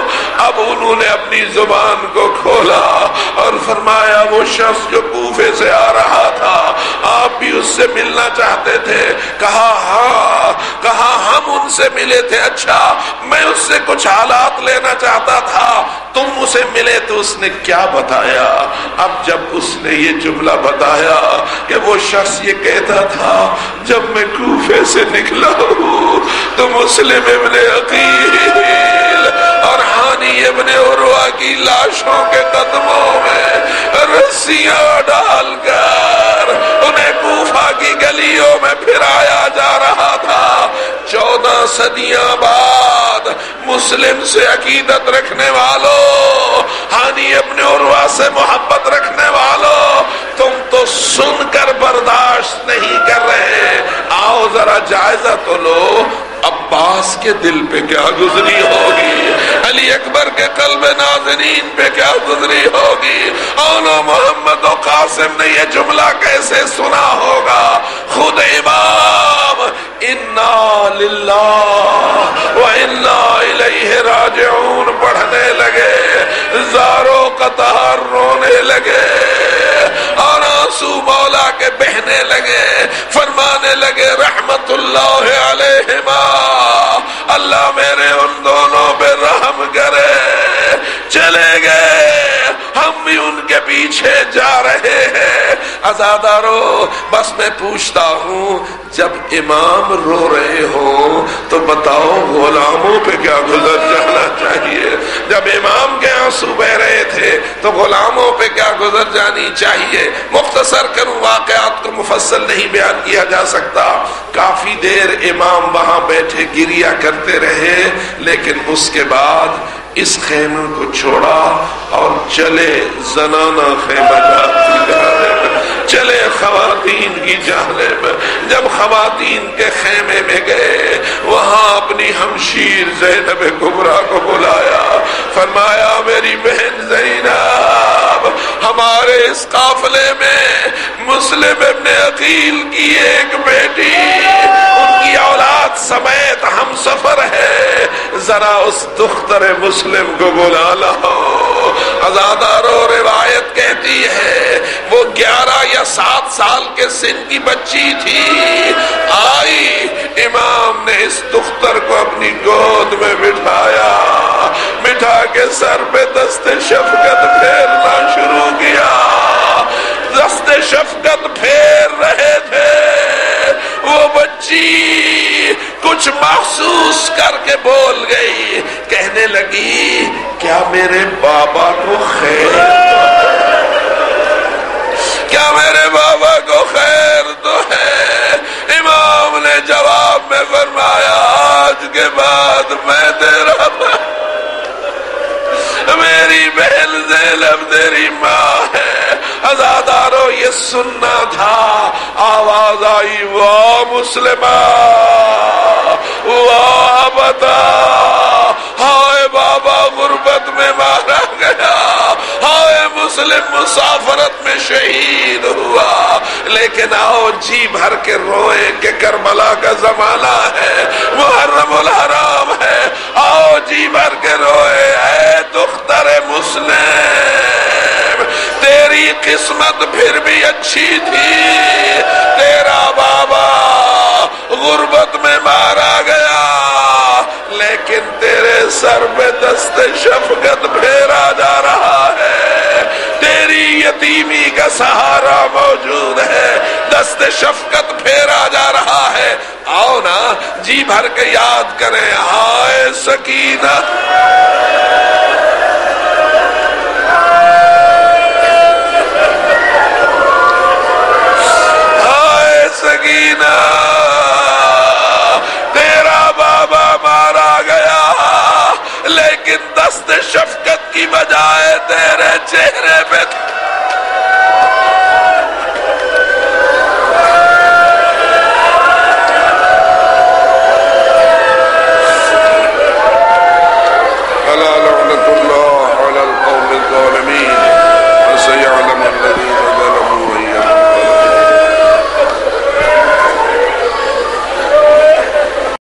اب انہوں نے اپنی زبان کو کھولا اور فرمایا وہ شخص جو کوفے سے آ رہا تھا آپ بھی اس سے ملنا چاہتے تھے؟ کہا ہاں. کہا ہم ان سے ملے تھے. اچھا میں اس سے کچھ حالات لینا چاہتا تھا، تم اسے ملے تو اس نے کیا بتایا؟ اب جب اس نے یہ جملہ بتایا کہ وہ شخص یہ کہتا تھا جب میں کوفے سے نکلا ہوں تو مسلم ابن عقیل اور ہانی ابن عروہ کی لاشوں کے قدموں میں رسیاں ڈال کر انہیں کوفہ کی گلیوں میں پھرایا جا رہا تھا. چودہ صدیاں بعد مسلم سے عقیدت رکھنے والوں، ہانی ابن عروہ سے محبت رکھنے والوں، تم تو سن کر برداشت نہیں کر رہے. آؤ ذرا جائزہ تو لو عباس کے دل پہ کیا گزری ہوگی، علی اکبر کے قلب ناظرین پہ کیا گزری ہوگی، اونو محمد و قاسم نے یہ جملہ کیسے سنا ہوگا. خود امام انا للہ و انا الیہ راجعون پڑھنے لگے. زاروں قطار رونے لگے اور آنسو مولا کے بہنے لگے، فرمانے لگے رحمت اللہ علیہما، اللہ میرے ان دونوں پہ رحم کرے۔ چلے گئے، ہم بھی ان کے پیچھے جا رہے ہیں۔ عزادارو، بس میں پوچھتا ہوں جب امام رو رہے ہوں تو بتاؤ غلاموں پہ کیا گزر جانا چاہیے؟ جب امام کے آنسو بہ رہے تھے تو غلاموں پہ کیا گزر جانی چاہیے؟ مختصر کروں، واقعات کو مفصل نہیں بیان کیا جا سکتا۔ کافی دیر امام وہاں بیٹھے گریا کرتے رہے، لیکن اس کے بعد اس خیمے کو چھوڑا اور چلے زنانہ خیمہ جانب، چلے خواتین کی جانب۔ جب خواتین کے خیمے میں گئے، وہاں اپنی ہمشیر زینب کبریٰ کو بلایا، فرمایا میری بہن زینب، ہمارے اس قافلے میں مسلم ابن عقیل کی ایک بیٹی، ان کی اولاد سمیت ہم سفر ہے، ذرا اس دختر مسلم کو بلا لاؤ۔ عزادارو، روایت کہتی ہے وہ گیارہ یا سات سال کے سن کی بچی تھی، آئی، امام نے اس دختر کو اپنی گود میں بٹھایا، بٹھا کے سر پہ دست شفقت پھیرنا شروع کیا۔ دست شفقت پھیر رہے تھے، وہ بچی کچھ محسوس کر کے بول گئی، کہنے لگی کیا میرے بابا کو خیر تو ہے؟ کیا میرے بابا کو خیر تو ہے؟ امام نے جواب میں فرمایا آج کے بعد میں تیرا میری بہن زینب تیری ماں ہے۔ عزادارو، یہ سننا تھا، آواز آئی واہ مسلمہ، واہ بتا، ہائے بابا غربت میں مارا گیا، ہائے مسلم مسافرت میں شہید ہوا۔ لیکن آؤ جی بھر کے روئیں کہ کربلا کا زمانہ ہے، محرم الحرام ہے، آؤ جی بھر کے روئے۔ اے دختر مسلم، تیری قسمت پھر بھی اچھی تھی، تیرا بابا غربت میں مارا گیا، لیکن تیرے سر پہ دست شفقت پھیرا جا رہا ہے، تیری یتیمی کا سہارا موجود ہے، دست شفقت پھیرا جا رہا ہے۔ آؤ نا جی بھر کے یاد کریں، ہائے سکینہ، ہائے سکینہ، تیرا بابا مارا گیا، لیکن دست شفقت کی بجائے تیرے چہرے پہ